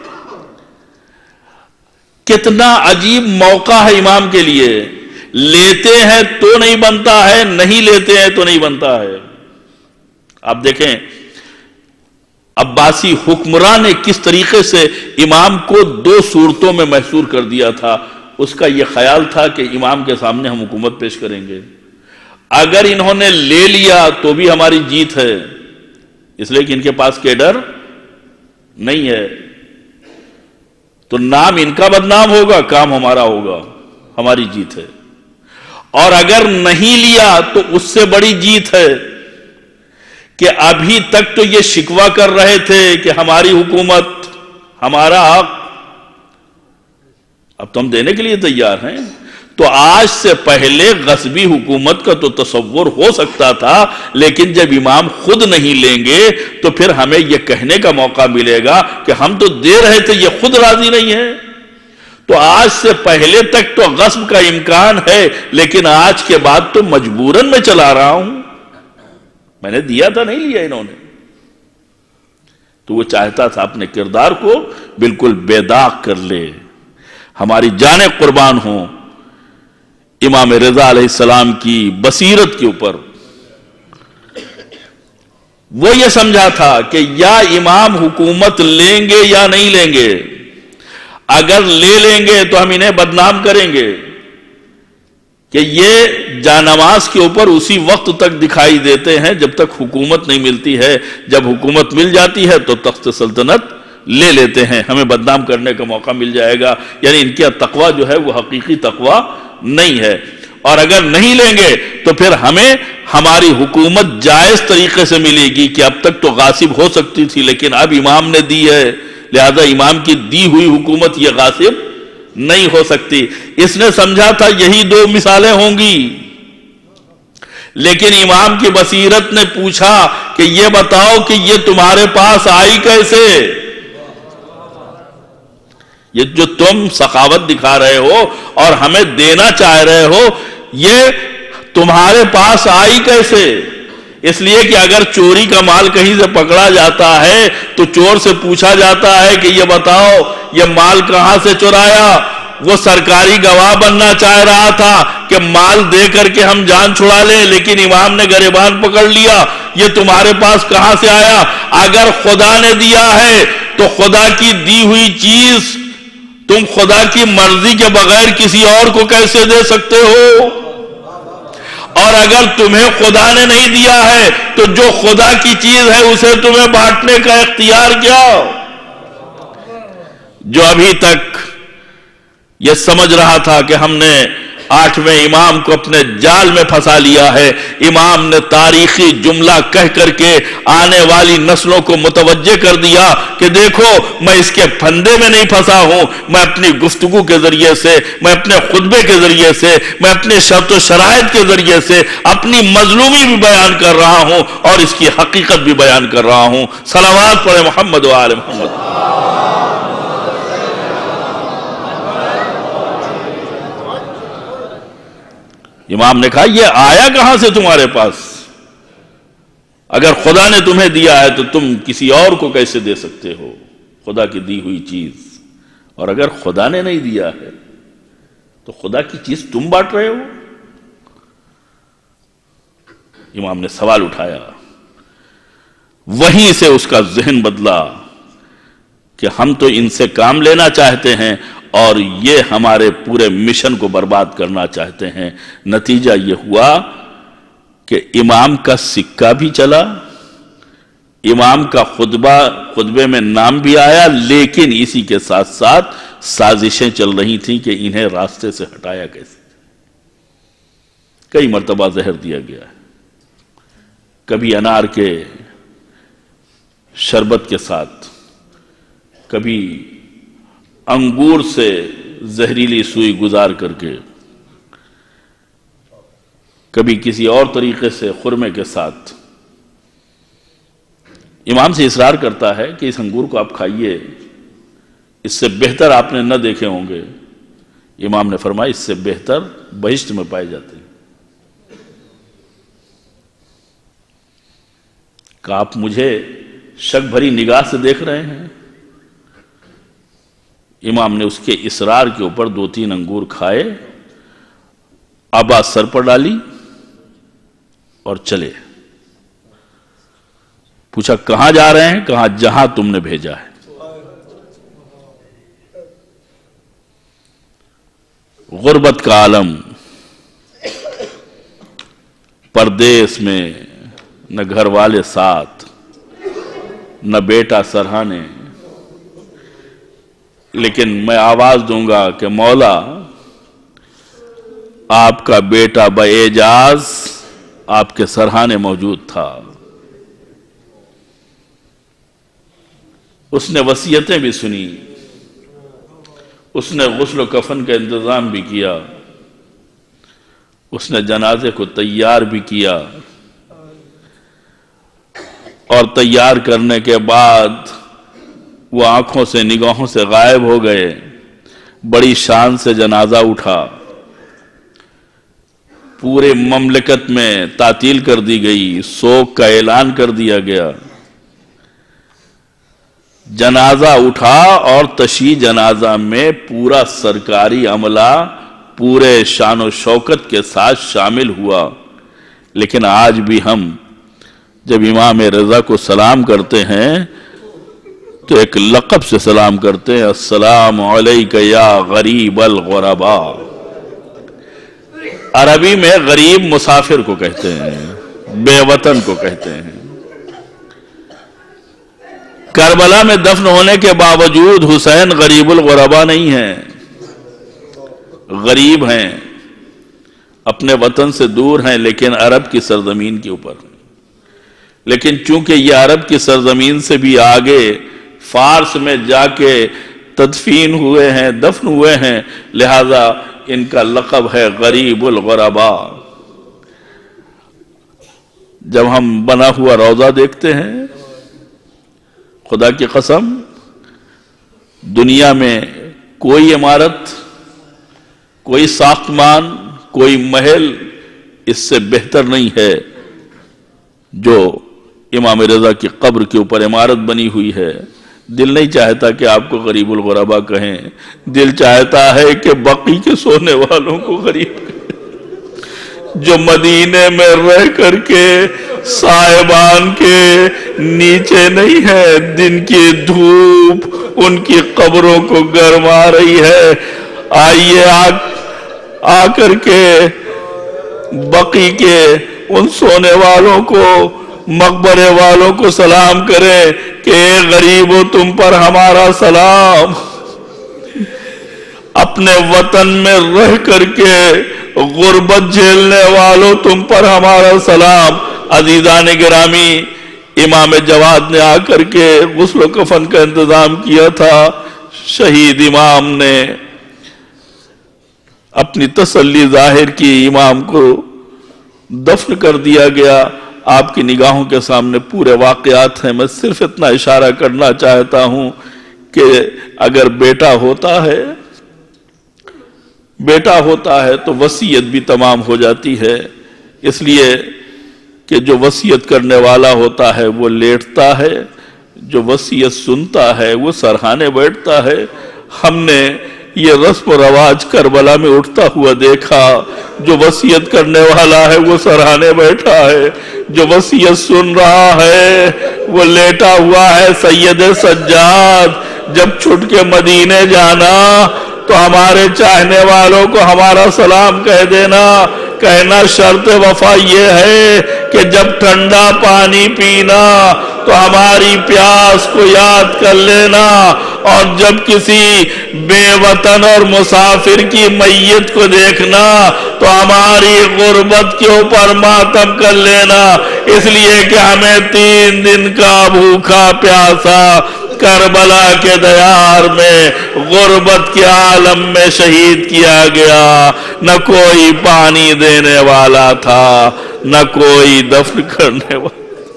Speaker 1: کتنا عجیب موقع ہے امام کے لیے، لیتے ہیں تو نہیں بنتا ہے، نہیں لیتے ہیں تو نہیں بنتا ہے۔ آپ دیکھیں عباسی حکمران نے کس طریقے سے امام کو دو صورتوں میں محصور کر دیا تھا۔ اس کا یہ خیال تھا کہ امام کے سامنے ہم حکومت پیش کریں گے، اگر انہوں نے لے لیا تو بھی ہماری جیت ہے، اس لیے کہ ان کے پاس کیڈر نہیں ہے، تو نام ان کا بدنام ہوگا، کام ہمارا ہوگا، ہماری جیت ہے۔ اور اگر نہیں لیا تو اس سے بڑی جیت ہے کہ ابھی تک تو یہ شکوہ کر رہے تھے کہ ہماری حکومت، ہمارا حق، اب تو ہم دینے کے لیے تیار ہیں۔ تو آج سے پہلے غصبی حکومت کا تو تصور ہو سکتا تھا، لیکن جب امام خود نہیں لیں گے تو پھر ہمیں یہ کہنے کا موقع ملے گا کہ ہم تو دے رہے تھے، یہ خود راضی نہیں ہے۔ تو آج سے پہلے تک تو غصب کا امکان ہے، لیکن آج کے بعد تو مجبوراً میں چلا رہا ہوں، میں نے دیا تھا، نہیں لیا انہوں نے۔ تو وہ چاہتا تھا اپنے کردار کو بالکل بے داغ کر لے، ہماری جانیں قربان ہوں امام رضا علیہ السلام کی بصیرت کے اوپر۔ وہ یہ سمجھا تھا کہ یا امام حکومت لیں گے یا نہیں لیں گے، اگر لے لیں گے تو ہم انہیں بدنام کریں گے کہ یہ جانماز کے اوپر اسی وقت تک دکھائی دیتے ہیں جب تک حکومت نہیں ملتی ہے، جب حکومت مل جاتی ہے تو تخت سلطنت لے لیتے ہیں، ہمیں بدنام کرنے کا موقع مل جائے گا۔ یعنی ان کا تقویٰ جو ہے وہ حقیقی تقویٰ نہیں ہے، اور اگر نہیں لیں گے تو پھر ہمیں ہماری حکومت جائز طریقے سے ملے گی کہ اب تک تو غاصب ہو سکتی تھی لیکن اب امام نے دی ہے، لہذا امام کی دی ہوئی حکومت یہ غاصب نہیں ہو سکتی۔ اس نے سمجھا تھا یہی دو مثالیں ہوں گی، لیکن امام کی بصیرت نے پوچھا کہ یہ بتاؤ کہ یہ تمہارے پاس آئی کیسے؟ یہ جو تم سخاوت دکھا رہے ہو اور ہمیں دینا چاہ رہے ہو، یہ تمہارے پاس آئی کیسے؟ اس لیے کہ اگر چوری کا مال کہیں سے پکڑا جاتا ہے تو چور سے پوچھا جاتا ہے کہ یہ بتاؤ یہ مال کہاں سے چرایا؟ وہ سرکاری گواہ بننا چاہ رہا تھا کہ مال دے کر کے ہم جان چھڑا لیں، لیکن امام نے گریبان پکڑ لیا، یہ تمہارے پاس کہاں سے آیا؟ اگر خدا نے دیا ہے تو خدا کی دی ہوئی چیز تم خدا کی مرضی کے بغیر کسی اور کو کیسے دے سکتے ہو؟ اور اگر تمہیں خدا نے نہیں دیا ہے تو جو خدا کی چیز ہے اسے تمہیں بانٹنے کا اختیار کیا؟ جو ابھی تک یہ سمجھ رہا تھا کہ ہم نے 8ویں امام کو اپنے جال میں پھنسا لیا ہے، امام نے تاریخی جملہ کہہ کر کے آنے والی نسلوں کو متوجہ کر دیا کہ دیکھو میں اس کے پھندے میں نہیں پھنسا ہوں، میں اپنی گفتگو کے ذریعے سے، میں اپنے خطبے کے ذریعے سے، میں اپنے شرط و شرائط کے ذریعے سے اپنی مظلومی بھی بیان کر رہا ہوں اور اس کی حقیقت بھی بیان کر رہا ہوں۔ صلوات پڑھے محمد و آل محمد۔ امام نے کہا یہ آیا کہاں سے تمہارے پاس؟ اگر خدا نے تمہیں دیا ہے تو تم کسی اور کو کیسے دے سکتے ہو خدا کی دی ہوئی چیز؟ اور اگر خدا نے نہیں دیا ہے تو خدا کی چیز تم بانٹ رہے ہو؟ امام نے سوال اٹھایا، وہیں سے اس کا ذہن بدلا کہ ہم تو ان سے کام لینا چاہتے ہیں اور یہ ہمارے پورے مشن کو برباد کرنا چاہتے ہیں۔ نتیجہ یہ ہوا کہ امام کا سکہ بھی چلا، امام کا خطبے میں نام بھی آیا، لیکن اسی کے ساتھ ساتھ سازشیں چل رہی تھیں کہ انہیں راستے سے ہٹایا کیسے۔ کئی مرتبہ زہر دیا گیا ہے، کبھی انار کے شربت کے ساتھ، کبھی انگور سے زہریلی سوئی گزار کر کے، کبھی کسی اور طریقے سے خرمے کے ساتھ۔ امام سے اصرار کرتا ہے کہ اس انگور کو آپ کھائیے، اس سے بہتر آپ نے نہ دیکھے ہوں گے۔ امام نے فرمایا اس سے بہتر بہشت میں پائے جاتے ہیں۔ کہ آپ مجھے شک بھری نگاہ سے دیکھ رہے ہیں؟ امام نے اس کے اصرار کے اوپر 2-3 انگور کھائے، آبا سر پر ڈالی اور چلے۔ پوچھا کہاں جا رہے ہیں؟ کہا جہاں تم نے بھیجا ہے۔ غربت کا عالم، پردیس میں نہ گھر والے ساتھ، نہ بیٹا سرہانے، لیکن میں آواز دوں گا کہ مولا آپ کا بیٹا باعجاز آپ کے سرہانے موجود تھا۔ اس نے وصیتیں بھی سنی، اس نے غسل و کفن کا انتظام بھی کیا، اس نے جنازے کو تیار بھی کیا، اور تیار کرنے کے بعد وہ آنکھوں سے نگاہوں سے غائب ہو گئے۔ بڑی شان سے جنازہ اٹھا، پورے مملکت میں تعطیل کر دی گئی، سوگ کا اعلان کر دیا گیا۔ جنازہ اٹھا اور تشییع جنازہ میں پورا سرکاری عملہ پورے شان و شوکت کے ساتھ شامل ہوا۔ لیکن آج بھی ہم جب امام رضا کو سلام کرتے ہیں تو ایک لقب سے سلام کرتے ہیں، السلام علیک یا غریب الغرباء۔ عربی میں غریب مسافر کو کہتے ہیں، بے وطن کو کہتے ہیں۔ کربلا میں دفن ہونے کے باوجود حسین غریب الغرباء نہیں ہیں، غریب ہیں، اپنے وطن سے دور ہیں، لیکن عرب کی سرزمین کے اوپر۔ لیکن چونکہ یہ عرب کی سرزمین سے بھی آگے فارس میں جا کے تدفین ہوئے ہیں، دفن ہوئے ہیں، لہذا ان کا لقب ہے غریب الغرباء۔ جب ہم بنا ہوا روضہ دیکھتے ہیں، خدا کی قسم دنیا میں کوئی عمارت، کوئی ساختمان، کوئی محل اس سے بہتر نہیں ہے جو امام رضا کی قبر کے اوپر عمارت بنی ہوئی ہے۔ دل نہیں چاہتا کہ آپ کو غریب الغرباء کہیں، دل چاہتا ہے کہ بقی کے سونے والوں کو غریب کہیں، جو مدینے میں رہ کر کے سائبان کے نیچے نہیں ہے، دن کی دھوپ ان کی قبروں کو گرما رہی ہے۔ آئیے آ کر کے بقی کے ان سونے والوں کو، مقبرے والوں کو سلام کرے کہ اے غریبو تم پر ہمارا سلام، اپنے وطن میں رہ کر کے غربت جھیلنے والوں تم پر ہمارا سلام۔ عزیزان گرامی، امام جواد نے آ کر کے غسل و کفن کا انتظام کیا تھا۔ شہید امام نے اپنی تسلی ظاہر کی، امام کو دفن کر دیا گیا۔ آپ کی نگاہوں کے سامنے پورے واقعات ہیں، میں صرف اتنا اشارہ کرنا چاہتا ہوں کہ اگر بیٹا ہوتا ہے تو وصیت بھی تمام ہو جاتی ہے، اس لیے کہ جو وصیت کرنے والا ہوتا ہے وہ لیٹتا ہے، جو وصیت سنتا ہے وہ سرہانے بیٹھتا ہے۔ ہم نے یہ رسم و رواج کربلا میں اٹھتا ہوا دیکھا، جو وصیت کرنے والا ہے وہ سرہانے بیٹھا ہے، جو وصیت سن رہا ہے وہ لیٹا ہوا ہے۔ سید سجاد جب چھٹ کے مدینے جانا تو ہمارے چاہنے والوں کو ہمارا سلام کہہ دینا، کہنا شرط وفا یہ ہے کہ جب ٹھنڈا پانی پینا تو ہماری پیاس کو یاد کر لینا، اور جب کسی بے وطن اور مسافر کی میت کو دیکھنا تو ہماری غربت کے اوپر ماتم کر لینا، اس لیے کہ ہمیں 3 دن کا بھوکا پیاسا کربلا کے دیار میں غربت کے عالم میں شہید کیا گیا۔ نہ کوئی پانی دینے والا تھا، نہ کوئی دفن کرنے والا۔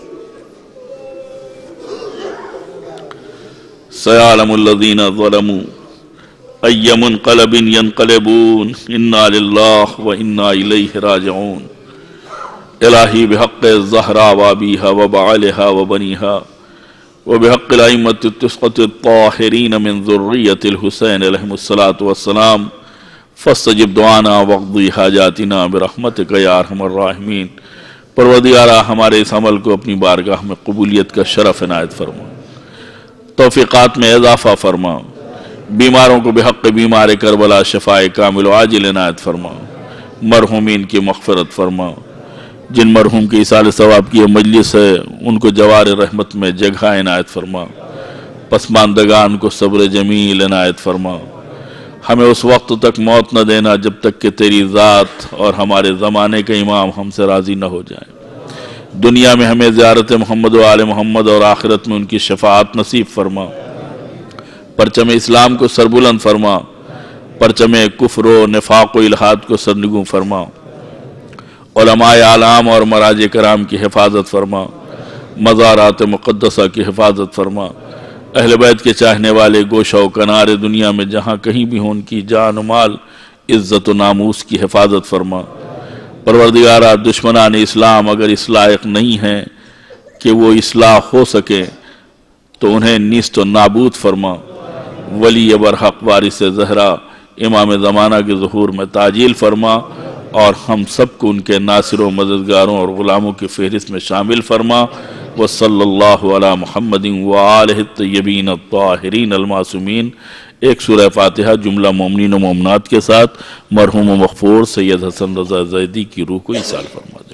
Speaker 1: سيعلم الذين ظلموا أي منقلب ينقلبون إنا لله وإنا إليه راجعون۔ إلهي بحق الزهراء وأبيها وبعلها وبنيها وبحق الأئمة التسعة الطاهرين من ذرية الحسين عليهم الصلاة والسلام فاستجب دعانا واقضي حاجاتنا برحمتك يا أرحم الراحمين۔ پروردگارہ ہمارے اس عمل کو اپنی بارگاہ میں قبولیت کا شرف عنایت فرما، توفیقات میں اضافہ فرما، بیماروں کو بحق بیمار کربلا شفائے کامل و عاجل عنایت فرما، مرحومین کی مغفرت فرما، جن مرحوم کی ایصال ثواب کی مجلس ہے ان کو جوار رحمت میں جگہ عنایت فرما، پسماندگان کو صبر جمیل عنایت فرما۔ ہمیں اس وقت تک موت نہ دینا جب تک کہ تیری ذات اور ہمارے زمانے کے امام ہم سے راضی نہ ہو جائیں۔ دنیا میں ہمیں زیارت محمد و آل محمد اور آخرت میں ان کی شفاعت نصیب فرما، پرچم اسلام کو سربلند فرما، پرچم کفر و نفاق و الحاد کو سرنگوں فرما، علماء اعلام اور مراجع کرام کی حفاظت فرما، مزارات مقدسہ کی حفاظت فرما، اہل بیت کے چاہنے والے گوشہ و کنار دنیا میں جہاں کہیں بھی ہوں ان کی جان و مال عزت و ناموس کی حفاظت فرما۔ پروردگارہ دشمنان اسلام اگر اس لائق نہیں ہیں کہ وہ اصلاح ہو سکے تو انہیں نیست و نابود فرما۔ ولی برحق وارث زہرا امام زمانہ کے ظہور میں تعجیل فرما، اور ہم سب کو ان کے ناصروں مددگاروں اور غلاموں کی فہرست میں شامل فرما۔ وصلی اللہ علی محمد وآلہ الطیبین الطاہرین المعصومین۔ ایک سورہ فاتحہ جملہ مومنین و مومنات کے ساتھ مرحوم و مغفور سید حسن رضا زیدی کی روح کو ایصال فرما دیں۔